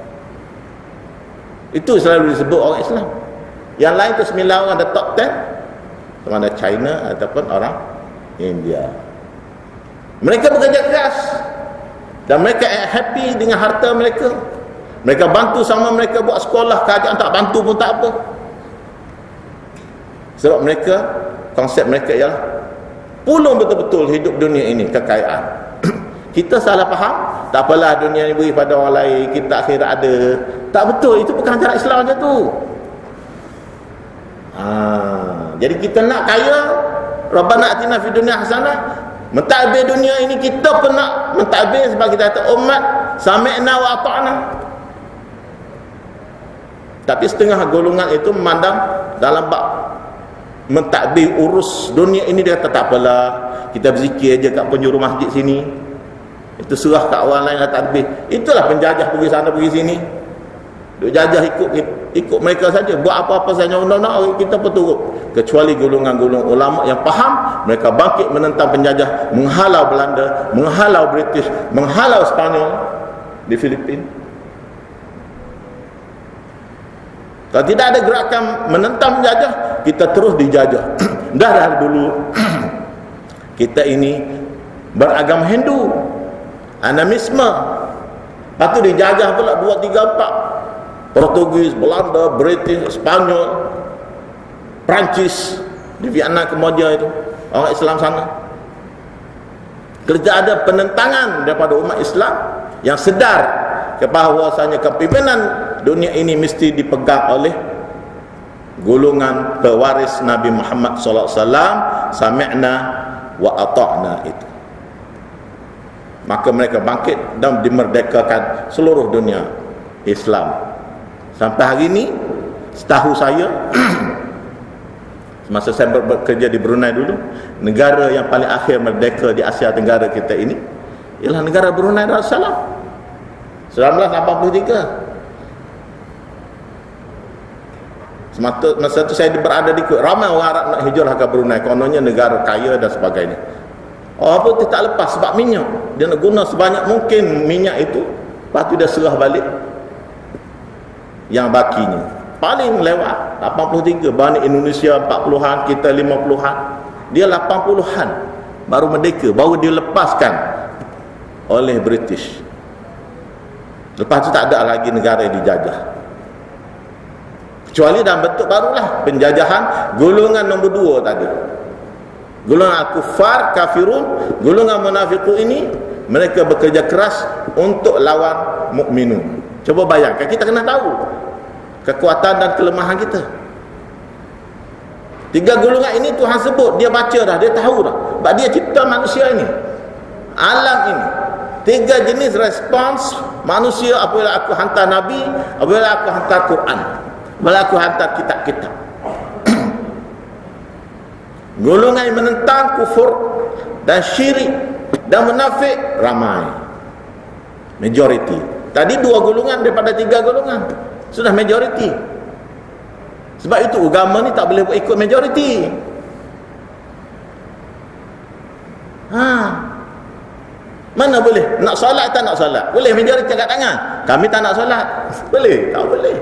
itu selalu disebut orang Islam. Yang lain tu 9 orang ada top 10, sama ada China ataupun orang India. Mereka bekerja keras dan mereka happy dengan harta mereka. Mereka bantu sama mereka buat sekolah, kerajaan tak bantu pun tak apa. Sebab mereka, konsep mereka ialah pulung betul-betul hidup dunia ini, kekayaan. Kita salah faham, tak apalah dunia ni beri pada orang lain, kita akhirat ada. Tak betul, itu bukan cara Islam macam tu. Jadi kita nak kaya, Rabbana atina fid dunya hasanah, mentadbir dunia ini kita pun nak mentadbir, sebab kita kata umat sami'na wa ata'na. Tapi setengah golongan itu memandang dalam bab mentadbir urus dunia ini, dia kata tak apalah, kita berzikir aja kat penjuru masjid sini, itu serah kat orang lain lah tadbir. Itulah penjajah pergi sana pergi sini, duk jajah ikut mereka saja, buat apa-apa saja undang-undang kita pun turut. Kecuali golongan-golongan ulama yang faham, mereka bangkit menentang penjajah, menghalau Belanda, menghalau British, menghalau Spanyol di Filipina. Kalau tidak ada gerakan menentang penjajah, kita terus dijajah. Dah dulu kita ini beragama Hindu, animisme, lepas tu dijajah pula 2, 3, 4 Portugis, Belanda, British, Spanyol, Perancis di Vietnam, Kemboja, itu orang Islam sana. Kerja ada penentangan daripada umat Islam yang sedar bahawasanya kepimpinan dunia ini mesti dipegang oleh golongan pewaris Nabi Muhammad sallallahu alaihi wasallam, sami'na wa ata'na itu. Maka mereka bangkit dan dimerdekakan seluruh dunia Islam. Sampai hari ini, setahu saya, semasa saya bekerja di Brunei dulu, negara yang paling akhir merdeka di Asia Tenggara kita ini ialah negara Brunei Darussalam, 1983. Masa itu saya berada di Kuwait, ramai orang Arab nak hijrah ke Brunei, kononnya negara kaya dan sebagainya. Apa tu tak lepas sebab minyak, dia nak guna sebanyak mungkin minyak itu, lepas tu dia serah balik yang bakinya. Paling lewat 83, Bani Indonesia 40-an, kita 50-an, dia 80-an baru merdeka, baru dilepaskan oleh British. Lepas tu tak ada lagi negara yang dijajah, kecuali dalam bentuk barulah penjajahan golongan nombor 2 tadi, golongan al-kuffar, kafirun, golongan munafiqun ini. Mereka bekerja keras untuk lawan mukminun. Coba bayangkan, kita kena tahu kekuatan dan kelemahan kita. 3 golongan ini Tuhan sebut, dia baca dah, dia tahu dah, sebab dia cipta manusia ini, alam ini. 3 jenis respons manusia apabila aku hantar Nabi, apabila aku hantar Quran, apabila aku hantar kitab-kitab. Golongan yang menentang kufur dan syirik dan munafik ramai, majoriti. Tadi 2 golongan daripada 3 golongan sudah majoriti. Sebab itu agama ni tak boleh ikut majoriti. Mana boleh? Nak solat tak nak solat? Boleh majoriti angkat tangan. Kami tak nak solat. Boleh? Tak boleh.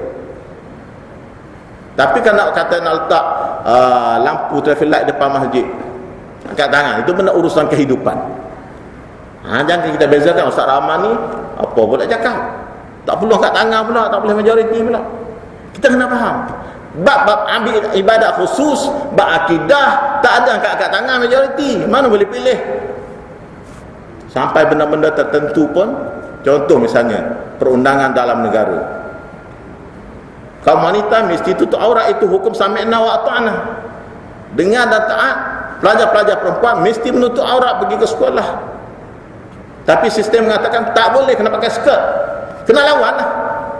Tapi kalau kata nak letak lampu traffic light depan masjid, angkat tangan, itu benda urusan kehidupan. Jangan kita bezakan Ustaz Rahman ni apa pula cakap. Tak perlu angkat tangan pula, tak boleh majoriti pula. Kita kena faham. Bab ambil ibadat khusus, bab akidah, tak ada angkat tangan majoriti. Mana boleh pilih? Sampai benda-benda tertentu pun, contoh misalnya perundangan dalam negara, kaum wanita mesti tutup aurat, itu hukum sami'na wa ata'na. Dengar dan taat. Pelajar-pelajar perempuan mesti menutup aurat pergi ke sekolah. Tapi sistem mengatakan tak boleh, kena pakai skirt. Kena lawan lah.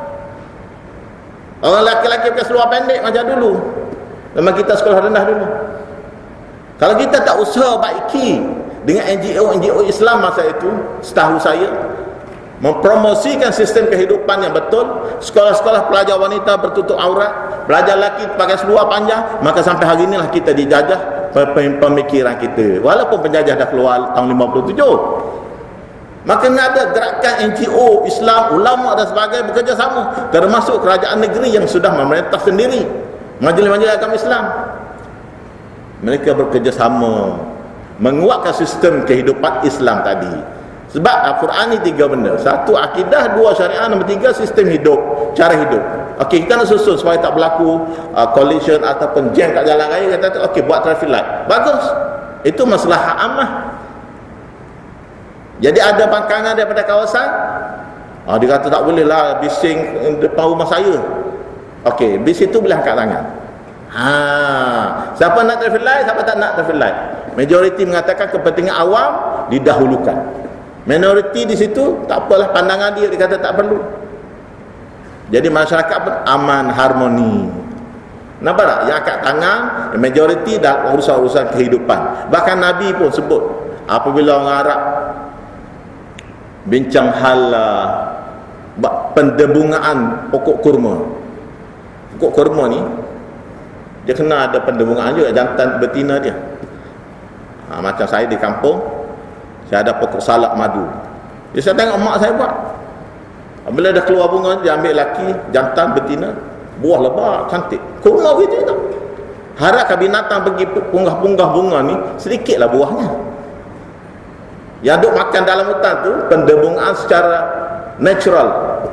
Orang lelaki-lelaki pakai seluar pendek macam dulu. Memang kita sekolah rendah dulu. Kalau kita tak usaha baiki dengan NGO Islam masa itu, setahu saya, mempromosikan sistem kehidupan yang betul, sekolah-sekolah pelajar wanita bertutup aurat, pelajar lelaki pakai seluar panjang, maka sampai hari inilah kita dijajah pemikiran kita. Walaupun penjajah dah keluar tahun 57. Maka ada gerakan NGO Islam, ulama dan sebagainya bekerjasama, termasuk kerajaan negeri yang sudah memerintah sendiri, majlis-majlis agama Islam. Mereka bekerjasama menguatkan sistem kehidupan Islam tadi. Sebab Al-Quran ni 3 benda. 1 akidah, 2 syariah, nombor 3 sistem hidup, cara hidup. Okey, kita nak susun supaya tak berlaku collision ataupun jam kat jalan raya. Kita kata okey, buat traffic light. Bagus. Itu masalah amah. Jadi ada bangkangan daripada kawasan, dia kata tak boleh lah bising depan rumah saya. Okey, bis itu boleh angkat tangan. Siapa nak traffic light, siapa tak nak traffic light. Majoriti mengatakan kepentingan awam didahulukan. Minoriti di situ tak apalah, pandangan dia kata tak perlu. Jadi masyarakat pun aman, harmoni. Nampak tak? Yang angkat tangan majoriti dalam urusan-urusan kehidupan. Bahkan Nabi pun sebut, apabila orang Arab bincang hal pendebungaan pokok kurma. Pokok kurma ni dia kena ada pendebungaan juga, jantan betina dia. Macam saya di kampung, saya ada pokok salak madu. Saya tengok mak saya buat. Bila dah keluar bunga, dia ambil laki, jantan, betina, buah lebat, cantik. Kurma begitu tak? Harapkan binatang pergi punggah-punggah bunga ni, sedikitlah buahnya. Yang duk makan dalam hutan tu, pendebungaan secara natural.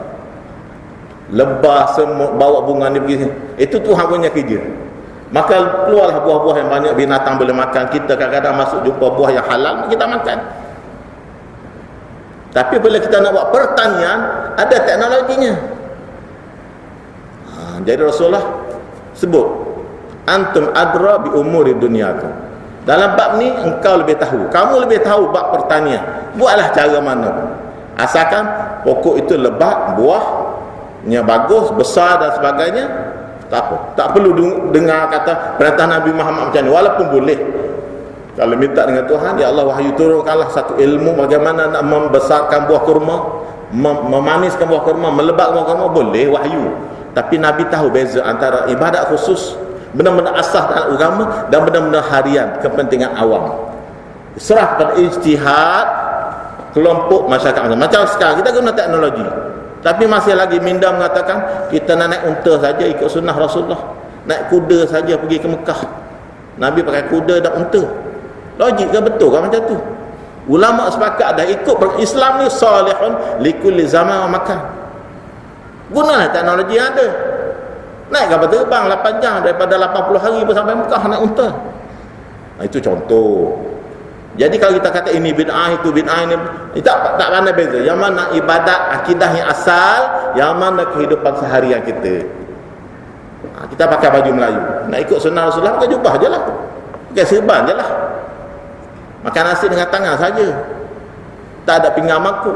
Lebah, semut, bawa bunga ni pergi. Itu Tuhan punya kerja. Maka keluarlah buah-buah yang banyak binatang boleh makan. Kita kadang-kadang masuk jumpa buah yang halal, kita makan. Tapi bila kita nak buat pertanian, ada teknologinya. Jadi Rasulullah sebut, antum adra bi umuri dunyakum. Dalam bab ni engkau lebih tahu, kamu lebih tahu bab pertanian. Buatlah cara mana. Asalkan pokok itu lebat, buahnya bagus, besar dan sebagainya, tak apa. Tak perlu dengar kata perintah Nabi Muhammad macam ni. Walaupun boleh, kalau minta dengan Tuhan, ya Allah wahyu turunkanlah satu ilmu bagaimana nak membesarkan buah kurma, memaniskan buah kurma, melebatkan buah kurma, boleh wahyu. Tapi Nabi tahu beza antara ibadat khusus, benda-benda asas dalam agama, dan benda-benda harian, kepentingan awam. Serah pada ijtihad kelompok masyarakat. Macam sekarang kita guna teknologi, tapi masih lagi minda mengatakan kita nak naik unta saja ikut sunnah Rasulullah, naik kuda saja pergi ke Mekah. Nabi pakai kuda dan unta. Logik ke betul kan macam tu? Ulama sepakat dah ikut Islam ni salihun likulli zaman wa makan. Gunalah teknologi yang ada. Naik kapal terbang 8 jam daripada 80 hari pun sampai Mekah naik unta. Itu contoh. Jadi kalau kita kata ini bid'ah, itu bid'ah, ini tak pandai beza. Yang mana ibadat akidah yang asal, yang mana kehidupan seharian kita. Kita pakai baju Melayu, nak ikut sunnah Rasulullah, pakai jubah je lah, pakai serban je lah, makan nasi dengan tangan saja, tak ada pinggang mangkuk.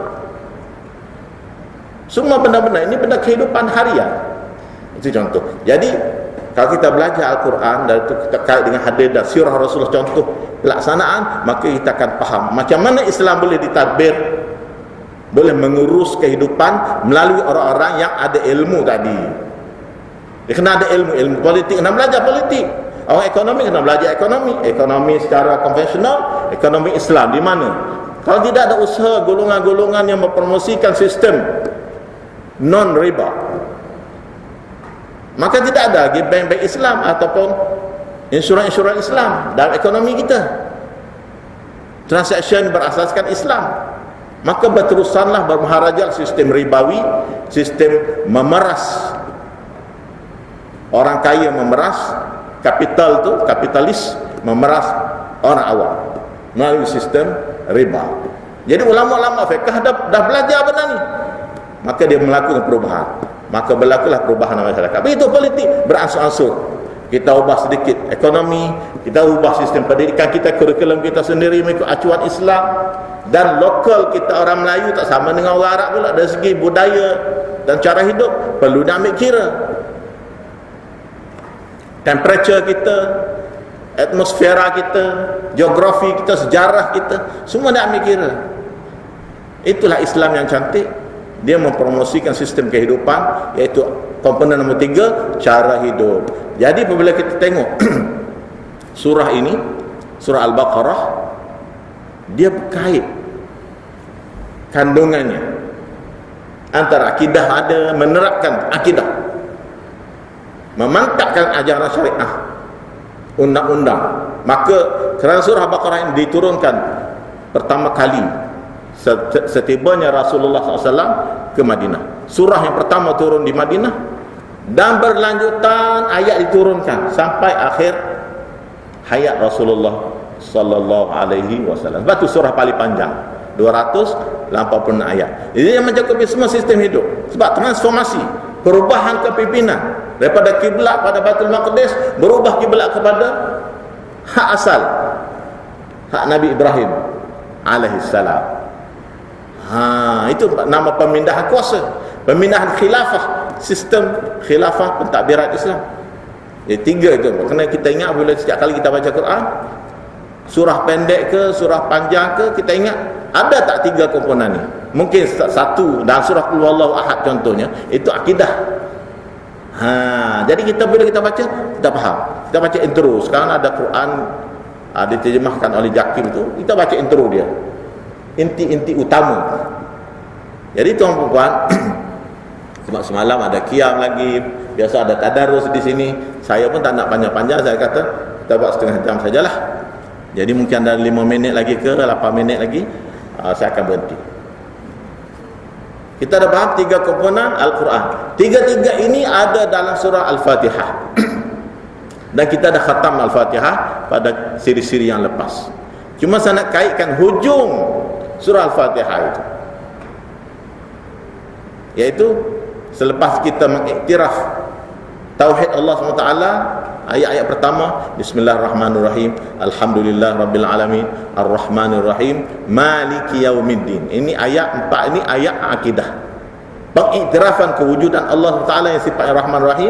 Semua benda-benda ini benda kehidupan harian. Itu contoh. Jadi Kalau kita belajar Al-Quran dan itu kita kait dengan hadis dan sirah Rasulullah, contoh pelaksanaan, maka kita akan faham macam mana Islam boleh ditadbir, boleh mengurus kehidupan melalui orang-orang yang ada ilmu tadi. Dia kena ada ilmu politik, kena belajar politik. Orang ekonomi kena belajar ekonomi secara konvensional, ekonomi Islam di mana. Kalau tidak ada usaha golongan-golongan yang mempromosikan sistem non riba, maka tidak ada lagi bank-bank Islam ataupun insurans-insurans Islam dalam ekonomi kita. Transaction berasaskan Islam. Maka berterusanlah bermaharajat sistem ribawi, sistem memeras. Orang kaya memeras, kapital tu, kapitalis memeras orang awam melalui sistem riba. Jadi ulama-ulama fiqh dah belajar benda ni. Maka dia melakukan perubahan. Maka berlakulah perubahan dalam masyarakat. Begitu politik beransur-ansur. Kita ubah sedikit ekonomi, kita ubah sistem pendidikan kita, kurikulum kita sendiri mengikut acuan Islam. Dan lokal kita orang Melayu tak sama dengan orang Arab pula dari segi budaya dan cara hidup. Perlu diambil kira. Temperature kita, atmosfera kita, geografi kita, sejarah kita, semua diambil kira. Itulah Islam yang cantik. Dia mempromosikan sistem kehidupan, iaitu komponen nombor 3, cara hidup. Jadi apabila kita tengok surah ini, surah Al-Baqarah, dia berkait kandungannya antara akidah, ada menerapkan akidah, memantapkan ajaran syariah, undang-undang. Maka kerana surah Al-Baqarah ini diturunkan pertama kali setibanya Rasulullah SAW ke Madinah. Surah yang pertama turun di Madinah dan berlanjutan ayat diturunkan sampai akhir hayat Rasulullah sallallahu alaihi wasallam. Sebab tu surah paling panjang, 286 ayat. Jadi yang mencakupi semua sistem hidup. Sebab transformasi, perubahan kepimpinan daripada kiblat pada Baitul Maqdis berubah kiblat kepada hak asal, hak Nabi Ibrahim alaihi salam. Itu nama pemindahan kuasa, pemindahan khilafah, sistem khilafah pentadbiran Islam. Jadi 3 itu kena kita ingat bila setiap kali kita baca Quran, surah pendek ke surah panjang ke, kita ingat ada tak 3 komponen ni. Mungkin satu dalam surah Qul Huwallahu Ahad contohnya, itu akidah. Jadi kita bila kita baca, kita faham. Kita baca intro. Sekarang ada Quran diterjemahkan oleh Jakim tu, kita baca intro dia, inti-inti utama. Jadi tuan-puan, sebab semalam ada qiyam lagi, biasa ada tadarus di sini. Saya pun tak nak panjang-panjang, saya kata kita buat setengah jam sajalah. Jadi mungkin ada 5 minit lagi ke 8 minit lagi, saya akan berhenti. Kita dah faham 3 komponen Al-Quran. 3 ini ada dalam surah Al-Fatihah. Dan kita dah khatam Al-Fatihah pada siri-siri yang lepas. Cuma saya nak kaitkan hujung surah Al-Fatihah itu, iaitu selepas kita mengiktiraf tauhid Allah SWT, ayat-ayat pertama, Bismillahirrahmanirrahim, Alhamdulillah Rabbil Alamin, Ar-Rahmanirrahim, Maliki Yaumiddin. Ini ayat 4 ini ayat akidah, pengiktirafan kewujudan Allah SWT yang sifatnya Rahman Rahim,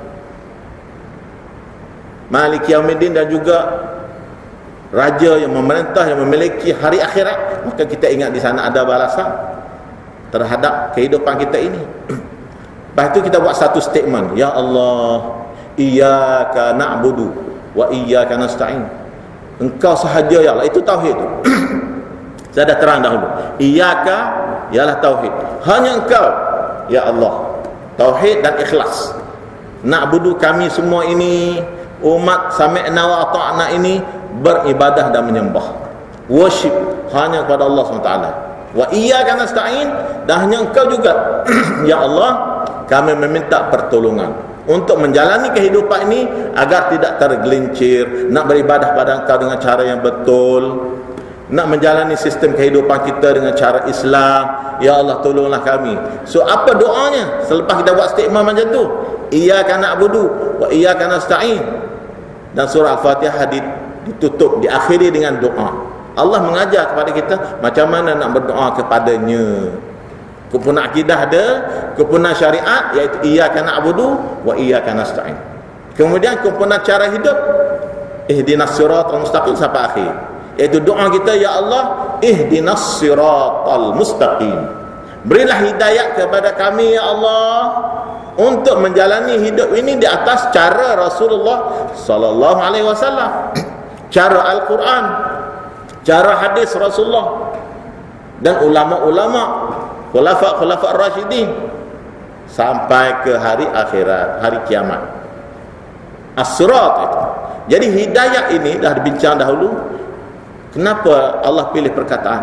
Maliki Yaumiddin, dan juga Raja yang memerintah, yang memiliki hari akhirat. Maka kita ingat di sana ada balasan terhadap kehidupan kita ini. Lepas itu kita buat satu statement, Ya Allah, Iyyaka na'budu wa iyyaka nasta'in. Engkau sahaja ya Allah, itu tauhid tu. Saya dah terang dahulu. Iyyaka ialah tauhid, hanya engkau ya Allah, tauhid dan ikhlas. Na'budu, kami semua ini umat sami'na wa ata'na ini beribadah dan menyembah, worship hanya kepada Allah SWT. Wa iyyaka nasta'in, dan hanya engkau juga ya Allah kami meminta pertolongan untuk menjalani kehidupan ini agar tidak tergelincir, nak beribadah pada engkau dengan cara yang betul, nak menjalani sistem kehidupan kita dengan cara Islam. Ya Allah, tolonglah kami. So apa doanya selepas kita buat statement macam tu? Iyyaka na'budu wa iyyaka nasta'in. Dan surah Al-Fatihah ditutup, diakhiri dengan doa. Allah mengajar kepada kita macam mana nak berdoa kepadanya. Kumpulan akidah ada, kumpulan syariat, iaitu iyyaka na'budu wa iyyaka nasta'in. Kemudian komponen cara hidup, ihdinas siratal mustaqim sampai akhir. Iaitu doa kita, ya Allah, ihdinas siratal mustaqim. Berilah hidayah kepada kami ya Allah untuk menjalani hidup ini di atas cara Rasulullah sallallahu alaihi wasallam, cara Al-Quran, cara hadis Rasulullah dan ulama-ulama khulafa ar-rasyidin sampai ke hari akhirat, hari kiamat. As-sirat itu. Jadi hidayah ini dah dibincang dahulu. Kenapa Allah pilih perkataan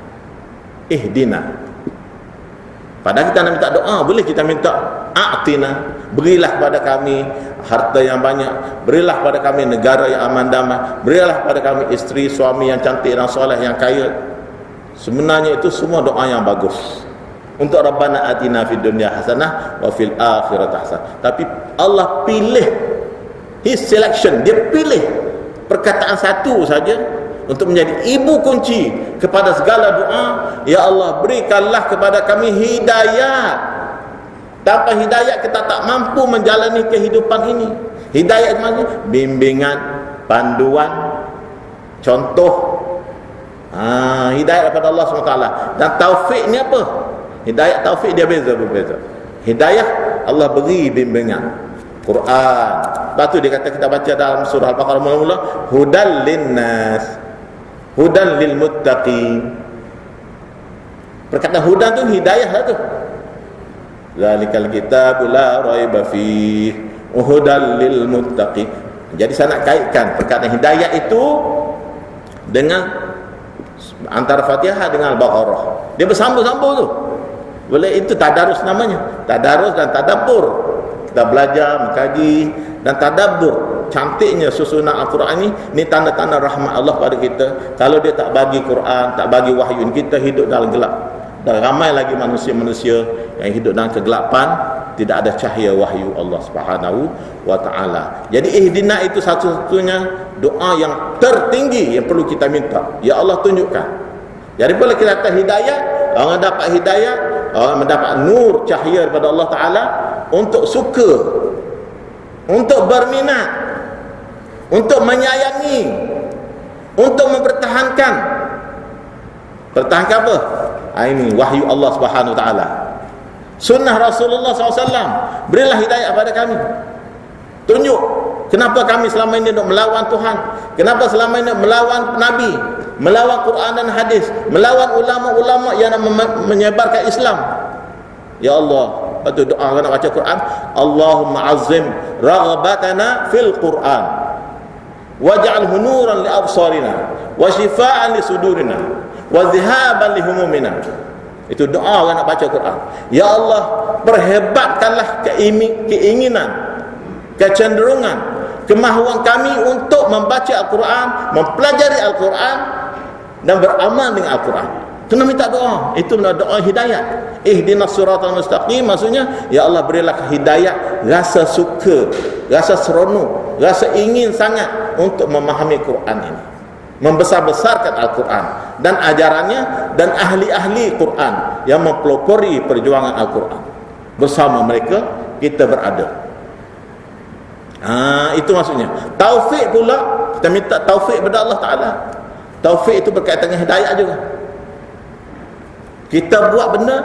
ihdina? Padahal kita nak minta doa, boleh kita minta a'tina, berilah kepada kami harta yang banyak, berilah kepada kami negara yang aman damai, berilah kepada kami isteri, suami yang cantik dan soleh, yang kaya. Sebenarnya itu semua doa yang bagus. Untuk Rabbana atina fid dunya hasanah wa fil akhirati hasanah. Tapi Allah pilih, His selection, dia pilih perkataan satu saja untuk menjadi ibu kunci kepada segala doa. Ya Allah, berikanlah kepada kami hidayah. Tanpa hidayah kita tak mampu menjalani kehidupan ini. Hidayah itu maksudnya bimbingan, panduan, contoh. Hidayah daripada Allah SWT. Dan taufik ni apa? Hidayah taufik dia berbeza. Hidayah Allah beri bimbingan, Quran. Lepas tu dia kata, kita baca dalam surah Al-Baqarah mula-mula, hudal linnas, hudan lil muttaqin. Perkataan hudan tu hidayah lah tu. Zalikal kitabul la raiba fihi hudan lil muttaqin. Jadi saya nak kaitkan perkataan hidayah itu dengan antara Fatihah dengan Al-Baqarah. Dia bersambung-sambung tu. Boleh, itu tadarus namanya. Tadarus dan tadabbur. Kita belajar, mengkaji dan tadabbur. Cantiknya susunan Al-Quran ini tanda-tanda rahmat Allah pada kita. Kalau dia tak bagi Quran, tak bagi wahyu, kita hidup dalam gelap. Dan ramai lagi manusia-manusia yang hidup dalam kegelapan, tidak ada cahaya wahyu Allah Subhanahu wa taala. Jadi ihdina itu satu-satunya doa yang tertinggi yang perlu kita minta. Ya Allah, tunjukkan. Jadi bila kita kata hidayah, orang dapat hidayah, orang mendapat nur cahaya daripada Allah taala untuk suka, untuk berminat, untuk menyayangi, untuk mempertahankan. Pertahankan apa? Ini wahyu Allah Subhanahu wa taala. Sunnah Rasulullah SAW. Berilah hidayah kepada kami. Tunjuk kenapa kami selama ini nak melawan Tuhan, kenapa selama ini nak melawan Nabi, melawan Quran dan hadis, melawan ulama-ulama yang nak menyebarkan Islam. Ya Allah, lepas tu doa nak baca Quran, Allahumma azim raghabatana fil Quran waj'alhu nuran li absarina wa shifaa'an li sudurina wa dhahaban li humumina. Itu doa orang nak baca Quran. Ya Allah, perhebatkanlah keinginan, kecenderungan, kemahuan kami untuk membaca Al-Quran, mempelajari Al-Quran dan beramal dengan Al-Quran. Kena minta doa. Itu benar doa hidayah. Ihdinas siratal mustaqim, maksudnya ya Allah, berilah hidayah, rasa suka, rasa seronok, rasa ingin sangat untuk memahami Quran ini, membesar-besarkan Al-Quran dan ajarannya dan ahli-ahli Quran yang mempelopori perjuangan Al-Quran. Bersama mereka kita berada. Itu maksudnya. Taufik pula, kita minta taufik kepada Allah Ta'ala. Taufik itu berkaitan dengan hidayah juga. Kita buat benda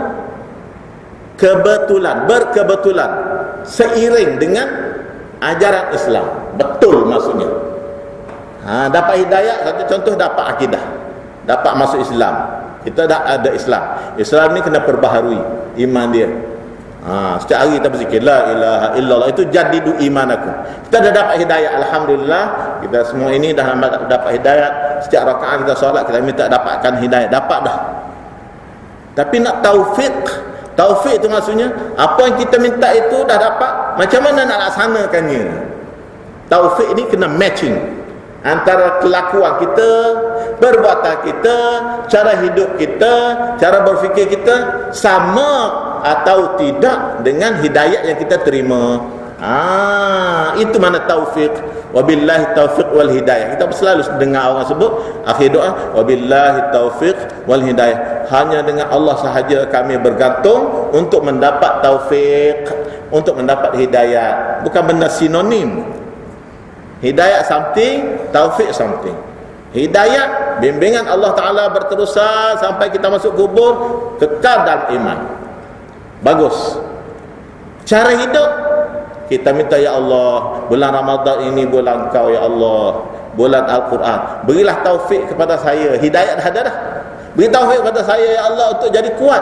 berkebetulan seiring dengan ajaran Islam. Betul maksudnya. Dapat hidayah, satu contoh dapat akidah, dapat masuk Islam. Kita dah ada Islam. Islam ni kena perbaharui iman dia. Setiap hari kita berzikir la ilaha illallah, itu jadidu imanaku. Kita dah dapat hidayah, alhamdulillah. Kita semua ini dah dapat hidayah. Setiap rakaat kita solat, kita minta dapatkan hidayah. Dapat dah. Tapi nak taufik itu maksudnya apa yang kita minta itu dah dapat, macam mana nak laksanakannya? Taufik ini kena matching antara kelakuan kita, perbuatan kita, cara hidup kita, cara berfikir kita sama atau tidak dengan hidayah yang kita terima. Itu mana taufik. Wabillahi taufiq wal hidayah. Kita selalu dengar orang sebut akhir doa, wabillahi taufiq wal hidayah. Hanya dengan Allah sahaja kami bergantung untuk mendapat taufik, untuk mendapat hidayah. Bukan benda sinonim. Hidayah something, taufik something. Hidayah, bimbingan Allah Ta'ala berterusan sampai kita masuk kubur, kekal dalam iman. Bagus. Cara hidup, kita minta, ya Allah, bulan Ramadan ini bulan Kau, ya Allah, bulan Al-Quran, berilah taufik kepada saya. Hidayah dah ada dah. Beri taufik kepada saya, ya Allah, untuk jadi kuat.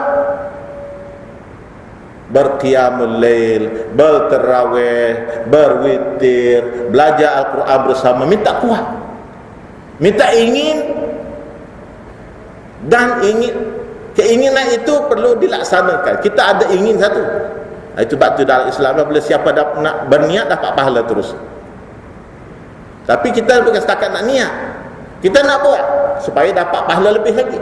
Berqiyamul lail, bertarawih, berwitir, belajar Al-Quran bersama, minta kuat, minta ingin. Dan keinginan itu perlu dilaksanakan. Kita ada ingin satu. Itu sebab tu dalam Islam, bila siapa nak berniat dapat pahala terus. Tapi kita bukan setakat nak niat, kita nak buat supaya dapat pahala lebih lagi.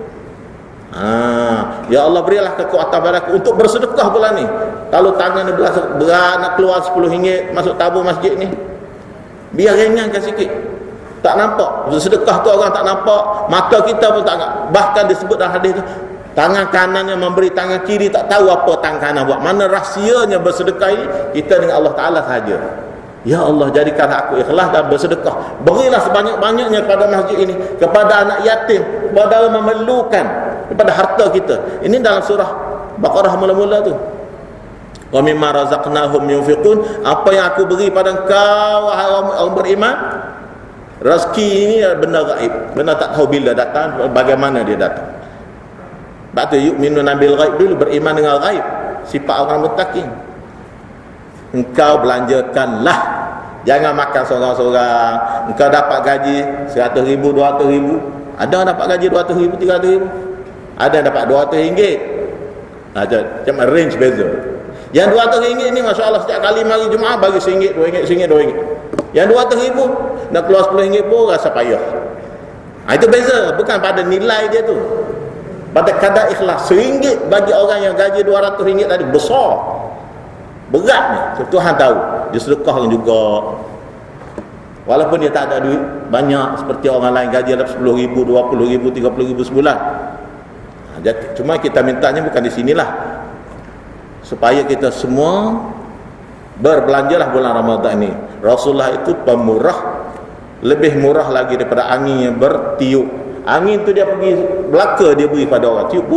Ya Allah, berilah kekuatan padaku untuk bersedekah bulan ni. Kalau tangan ni berat nak keluar RM10 masuk tabung masjid ni, biar ringankan sikit. Tak nampak sedekah tu, orang tak nampak, mata kita pun tak nampak. Bahkan disebut dalam hadis tu, tangan kanan yang memberi, tangan kiri tak tahu apa tangan kanan buat. Mana rahsianya bersedekah ini? Kita dengan Allah Ta'ala sahaja. Ya Allah, jadikanlah aku ikhlas dan bersedekah. Berilah sebanyak-banyaknya kepada masjid ini, kepada anak yatim, kepada orang memerlukan, kepada harta kita. Ini dalam surah Baqarah mula-mula tu. Wa mimma razaqnahum yunfiqun. Apa yang aku beri pada engkau, wahai orang beriman. Rezeki ini benda gaib, benda tak tahu bila datang, bagaimana dia datang. Sebab tu yu'minuna bil ghaib dulu, beriman dengan ghaib, sifat orang muttaqin. Engkau belanjakanlah, jangan makan seorang-seorang. Engkau dapat gaji 100,000, 200,000. Ada yang dapat gaji 200,000, 300,000. Ada yang dapat RM200. Macam range beza. Yang RM200 ni, Masya Allah, setiap kali mari Jumaat bagi RM1, RM2, RM2. Yang RM200,000 nak keluar RM10 pun rasa payah. Itu beza, bukan pada nilai dia tu, pada kadar ikhlas. RM1 bagi orang yang gaji RM200 tadi besar, beratnya. Tuhan tahu, dia sedekahkan juga. Walaupun dia tak ada duit banyak seperti orang lain, gaji RM10,000, RM20,000, RM30,000 sebulan. Cuma kita mintanya bukan di sinilah, supaya kita semua berbelanjalah bulan Ramadan ini. Rasulullah itu pemurah, lebih murah lagi daripada angin yang bertiup. Angin tu dia pergi belaka, dia beri pada orang, tiup.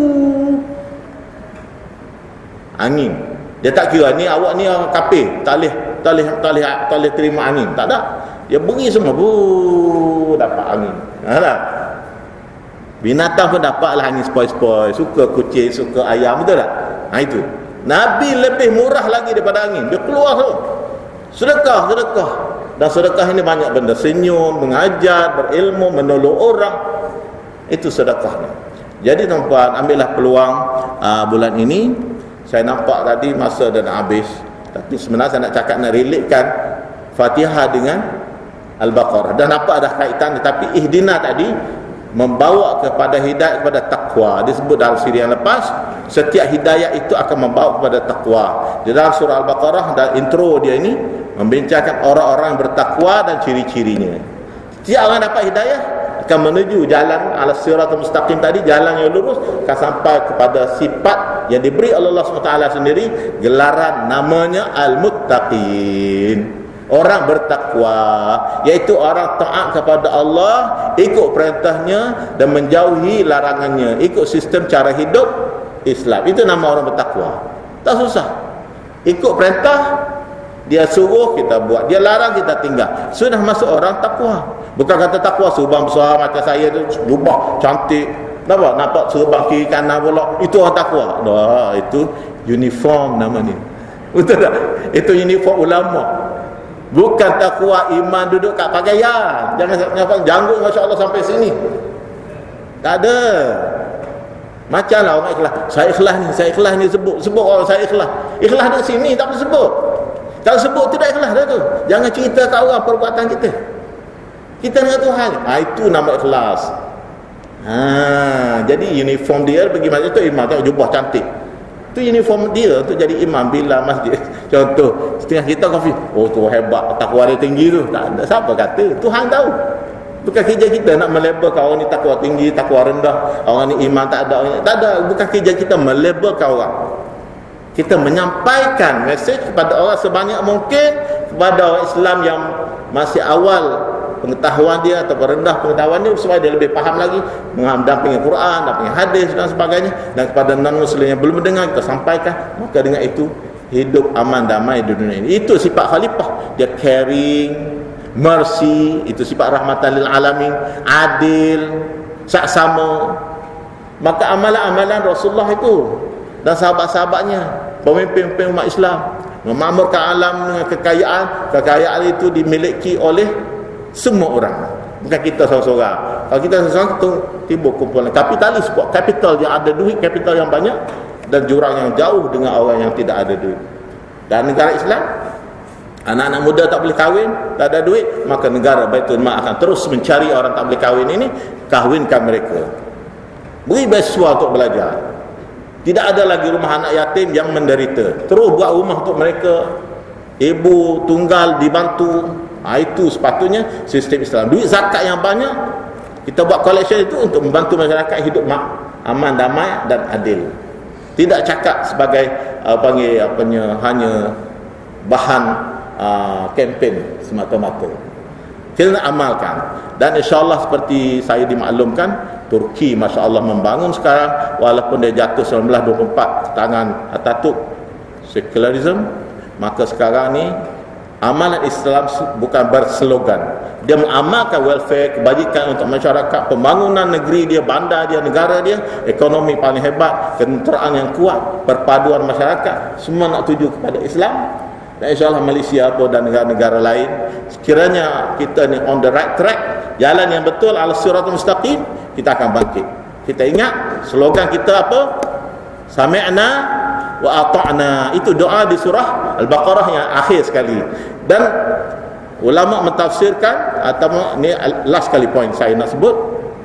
Angin. Dia tak kira ni awak ni orang kafir, tak boleh terima angin. Tak ada. Dia beri semua, dapat angin. Binatang pun dapatlah angin sepoi-sepoi. Suka kucing, suka ayam, betul tak? Itu. Nabi lebih murah lagi daripada angin. Dia keluar semua. Sedekah. Dan sedekah ini banyak benda. Senyum, mengajar, berilmu, menolong orang. Itu sedekahnya. Jadi tuan-tuan, ambillah peluang bulan ini. Saya nampak tadi masa dah nak habis, tapi sebenarnya saya nak cakap, nak relatekan Fatihah dengan Al-Baqarah. Dan apa ada kaitan, tapi ihdina tadi membawa kepada hidayah, kepada takwa. Disebut dalam siri yang lepas, setiap hidayah itu akan membawa kepada takwa. Di dalam surah Al-Baqarah dan intro dia ini membincangkan orang-orang yang bertakwa dan ciri-cirinya. Setiap orang dapat hidayah akan menuju jalan al-siratal mustaqim tadi, jalan yang lurus, akan sampai kepada sifat yang diberi oleh Allah SWT sendiri, gelaran namanya al-muttaqin. Orang bertakwa, iaitu orang taat kepada Allah, ikut perintahnya dan menjauhi larangannya, ikut sistem cara hidup Islam. Itu nama orang bertakwa. Tak susah. Ikut perintah, dia suruh kita buat, dia larang kita tinggal. Sudah masuk orang takwa. Bukan kata takwa serban besar macam saya tu, jubah cantik, nampak serban kiri kanan pula, itu orang takwa. Itu uniform nama ni. Betul tak? Itu uniform ulama. Bukan takwa iman duduk kat pakaian. Jangan janggut masya-Allah sampai sini. Tak ada. Macamlah orang ikhlas. Saya ikhlas ni sebut orang saya ikhlas. Ikhlas dekat sini tak boleh sebut. Kalau sebut tidak ikhlas dah tu. Jangan cerita kat orang perbuatan kita. Kita dengan Tuhan. Itu nama ikhlas. Jadi uniform dia pergi masjid tu, imam tengok jubah cantik. Itu uniform dia untuk jadi imam bila masjid. Contoh, setengah kita confuse, oh tu hebat, takwa dia tinggi tu. Tak ada, siapa kata? Tuhan tahu. Bukan kerja kita nak melabelkan orang ni takwa tinggi, takwa rendah, orang ni iman tak ada, orang ni, tak ada. Bukan kerja kita melabelkan orang. Kita menyampaikan mesej kepada orang sebanyak mungkin, kepada orang Islam yang masih awal pengetahuan dia atau rendah pengetahuan dia, supaya dia lebih faham lagi, mendampingi Quran, mendampingi hadis dan sebagainya. Dan kepada non-muslim yang belum mendengar, kita sampaikan. Maka dengan itu hidup aman damai di dunia ini. Itu sifat khalifah. Dia caring, mercy, itu sifat rahmatan lil alamin, adil, saksama. Maka amalan-amalan Rasulullah itu dan sahabat-sahabatnya, pemimpin-pemimpin umat Islam, memakmurkan alam dengan kekayaan. Kekayaan itu dimiliki oleh semua orang, bukan kita seorang-seorang. Kalau kita seorang-seorang, kita timbul kumpulan kapitalis, buat kapital yang ada duit, kapital yang banyak, dan jurang yang jauh dengan orang yang tidak ada duit. Dan negara Islam, anak-anak muda tak boleh kahwin, tak ada duit, maka negara Baitul Mal akan terus mencari orang tak boleh kahwin ini, kahwinkan mereka, beri beasiswa untuk belajar. Tidak ada lagi rumah anak yatim yang menderita, terus buat rumah untuk mereka, ibu tunggal dibantu. Itu sepatutnya sistem Islam. Duit zakat yang banyak kita buat collection itu untuk membantu masyarakat hidup aman, damai dan adil. Tidak cakap sebagai hanya bahan kempen semata-mata. Kita nak amalkan. Dan insyaAllah seperti saya dimaklumkan, Turki Masya Allah membangun sekarang, walaupun dia jatuh 1924 tangan Atatürk, secularism. Maka sekarang ni amalan Islam bukan berslogan. Dia mengamalkan welfare, kebajikan untuk masyarakat, pembangunan negeri dia, bandar dia, negara dia, ekonomi paling hebat, ketenteraan yang kuat, perpaduan masyarakat, semua nak tuju kepada Islam. Dan insyaAllah Malaysia pun dan negara-negara lain, sekiranya kita ni on the right track, jalan yang betul, al-siratul mustaqim, kita akan bangkit. Kita ingat slogan kita apa? Sami'na wa ata'na. Itu doa di surah Al-Baqarah yang akhir sekali. Dan ulama mentafsirkan, atau ni last kali point saya nak sebut,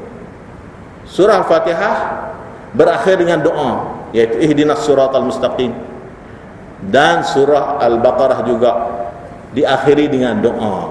surah Al-Fatihah berakhir dengan doa, iaitu ihdinas siratal mustaqim. Dan surah Al-Baqarah juga diakhiri dengan doa.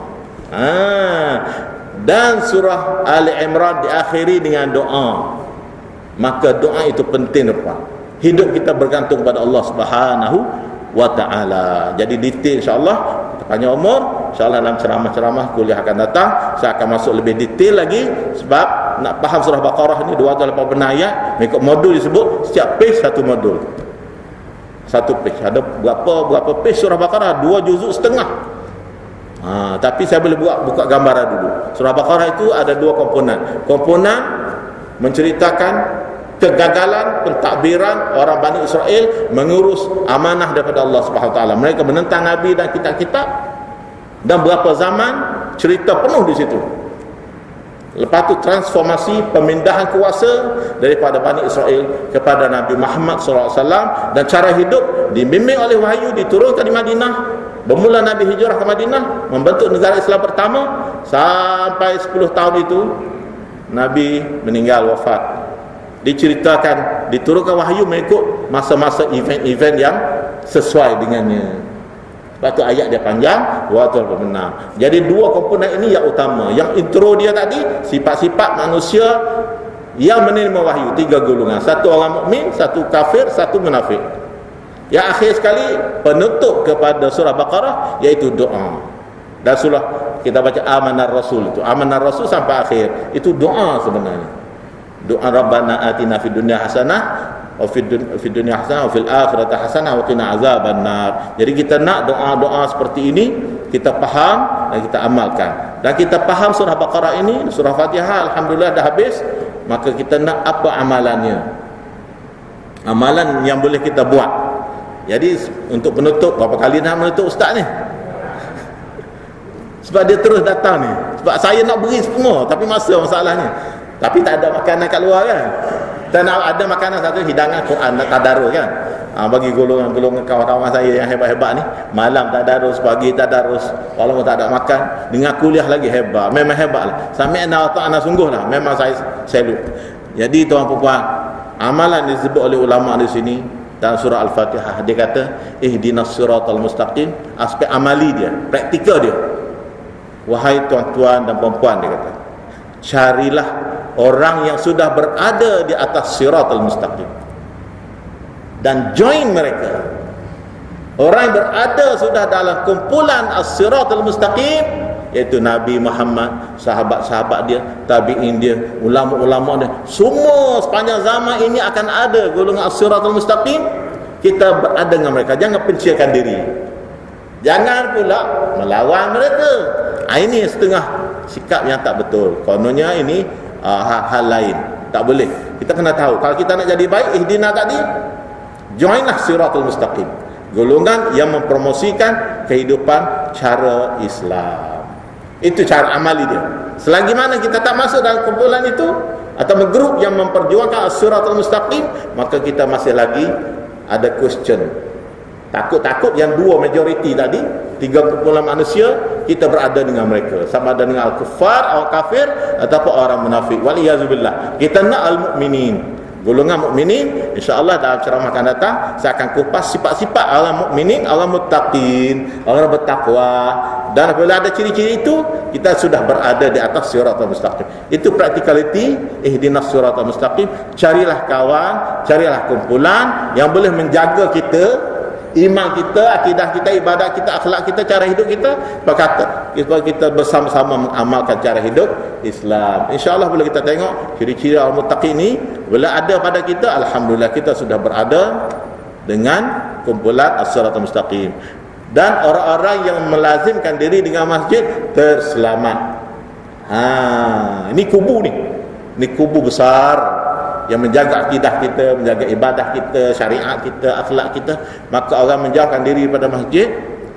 Dan surah Ali Imran diakhiri dengan doa. Maka doa itu penting depan. Hidup kita bergantung pada Allah Subhanahu wa ta'ala. Jadi detail insya-Allah, panjang umur, insya-Allah dalam ceramah-ceramah kuliah akan datang saya akan masuk lebih detail lagi, sebab nak faham surah Baqarah ni 280 ayat, mengikut modul disebut, setiap page satu modul. Satu page ada berapa page surah Baqarah? 2 juzuk setengah. Tapi saya boleh buka gambaran dulu. Surah Baqarah itu ada 2 komponen. Komponen menceritakan kegagalan pentadbiran orang Bani Israel mengurus amanah daripada Allah Subhanahu Wa Taala. Mereka menentang Nabi dan kitab-kitab, dan berapa zaman cerita penuh di situ. Lepas tu transformasi, pemindahan kuasa daripada Bani Israel kepada Nabi Muhammad SAW, dan cara hidup dibimbing oleh wahyu, diturunkan di Madinah. Bermula Nabi hijrah ke Madinah, membentuk negara Islam pertama. Sampai 10 tahun itu Nabi meninggal, wafat. Diceritakan, diturunkan wahyu mengikut masa-masa event-event yang sesuai dengannya. Sebab tu ayat dia panjang, 286. Jadi 2 komponen ini yang utama. Yang intro dia tadi, sifat-sifat manusia yang menerima wahyu, 3 golongan. 1 orang mukmin, 1 kafir, 1 munafik. Yang akhir sekali penutup kepada surah Baqarah, iaitu doa. Dan surah kita baca Amanar Rasul itu, Amanar Rasul sampai akhir, itu doa sebenarnya. Doa Rabbana atina fid dunya hasanah wa fid dunya hasanah wa fil akhirati hasanah wa qina azabannar. Jadi kita nak doa-doa seperti ini, kita faham dan kita amalkan. Dan kita faham surah Baqarah ini, surah Fatihah alhamdulillah dah habis, maka kita nak apa amalannya? Amalan yang boleh kita buat. Jadi untuk penutup, berapa kali nak menutup ustaz ni? Sebab dia terus datang ni. Sebab saya nak beri semua, tapi masa masalahnya. Tapi tak ada makanan kat luar kan. Dan ada makanan satu, hidangan Quran, tadarus kan. Bagi golongan-golongan kawan-kawan saya yang hebat-hebat ni, malam tadarus, pagi tadarus, kalau tak ada makan, dengan kuliah lagi hebat. Memang hebat lah. Sami'na wa ta'na, sungguh lah. Memang saya salute. Jadi tuan-puan, amalan disebut oleh ulama di sini, dalam surah Al-Fatihah. Dia kata ihdinas siratal mustaqim, aspek amali dia, praktikal dia. Wahai tuan-tuan dan puan-puan, dia kata, carilah orang yang sudah berada di atas siratal mustaqim dan join mereka. Orang yang berada sudah dalam kumpulan as-siratal mustaqim, iaitu Nabi Muhammad, sahabat-sahabat dia, tabi'in dia, ulama-ulama dia, semua sepanjang zaman ini akan ada golongan as-siratal mustaqim. Kita berada dengan mereka, jangan pencilkan diri, jangan pula melawan mereka. Ini setengah sikap yang tak betul. Kononnya ini hal lain, tak boleh. Kita kena tahu, kalau kita nak jadi baik, ihdina tadi, joinlah siratal mustaqim, golongan yang mempromosikan kehidupan cara Islam. Itu cara amali dia. Selagi mana kita tak masuk dalam kumpulan itu atau grup yang memperjuangkan as-siratal mustaqim, maka kita masih lagi ada question. Takut-takut yang dua majoriti tadi, tiga kumpulan manusia, kita berada dengan mereka, sama ada dengan al-kuffar, al-kafir, ataupun orang munafik. Waliyazubillah. Kita nak al-mu'minin, golongan mukminin. InsyaAllah dalam ceramah akan datang saya akan kupas sifat-sifat orang mukminin, orang muttaqin, orang bertakwa. Dan apabila ada ciri-ciri itu, kita sudah berada di atas siratal mustaqim. Itu practicality ihdinas siratal mustaqim. Carilah kawan, carilah kumpulan yang boleh menjaga kita, iman kita, akidah kita, ibadat kita, akhlak kita, cara hidup kita, berkata kita bersama-sama mengamalkan cara hidup Islam. InsyaAllah bila kita tengok ciri-ciri orang muttaqin ini bila ada pada kita, alhamdulillah kita sudah berada dengan kumpulan as-siratal mustaqim. Dan orang-orang yang melazimkan diri dengan masjid terselamat. Ini kubu ni. Ini kubu besar yang menjaga akidah kita, menjaga ibadah kita, syariat kita, akhlak kita. Maka orang menjauhkan diri pada masjid,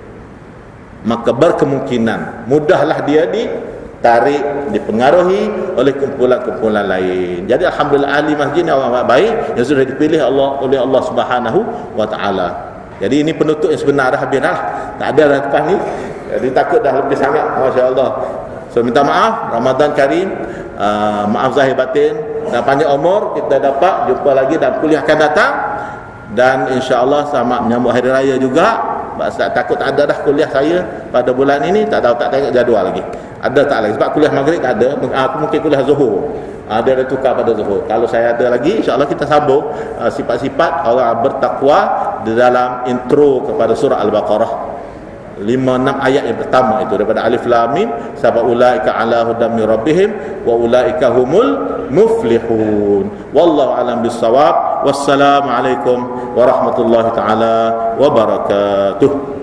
maka berkemungkinan mudahlah dia ditarik, dipengaruhi oleh kumpulan-kumpulan lain. Jadi alhamdulillah ahli masjid ni orang baik yang sudah dipilih oleh Allah Subhanahu wa taala. Jadi ini penutup yang sebenar dah, habislah. Tak ada dah lepas ni. Jadi takut dah lebih sangat, masya-Allah. So minta maaf, Ramadan Karim, maaf zahir batin dan panjang umur. Kita dapat jumpa lagi dalam kuliah akan datang. Dan insya-Allah selamat menyambut hari raya juga. Sebab takut tak ada dah kuliah saya pada bulan ini, tak tahu, tak tengok jadual lagi. Ada tak lagi? Sebab kuliah maghrib tak ada, aku mungkin kuliah zuhur. Dia ada tukar pada zuhur. Kalau saya ada lagi, insya-Allah kita sambung sifat-sifat orang bertakwa di dalam intro kepada surah Al-Baqarah. 5-6 ayat yang pertama itu daripada Alif Lam Mim, sampai ulaika ala hudam min rabbihim wa ulaika humul muflihun. Wallahu alam bissawab. Wassalamu alaikum warahmatullahi taala wabarakatuh.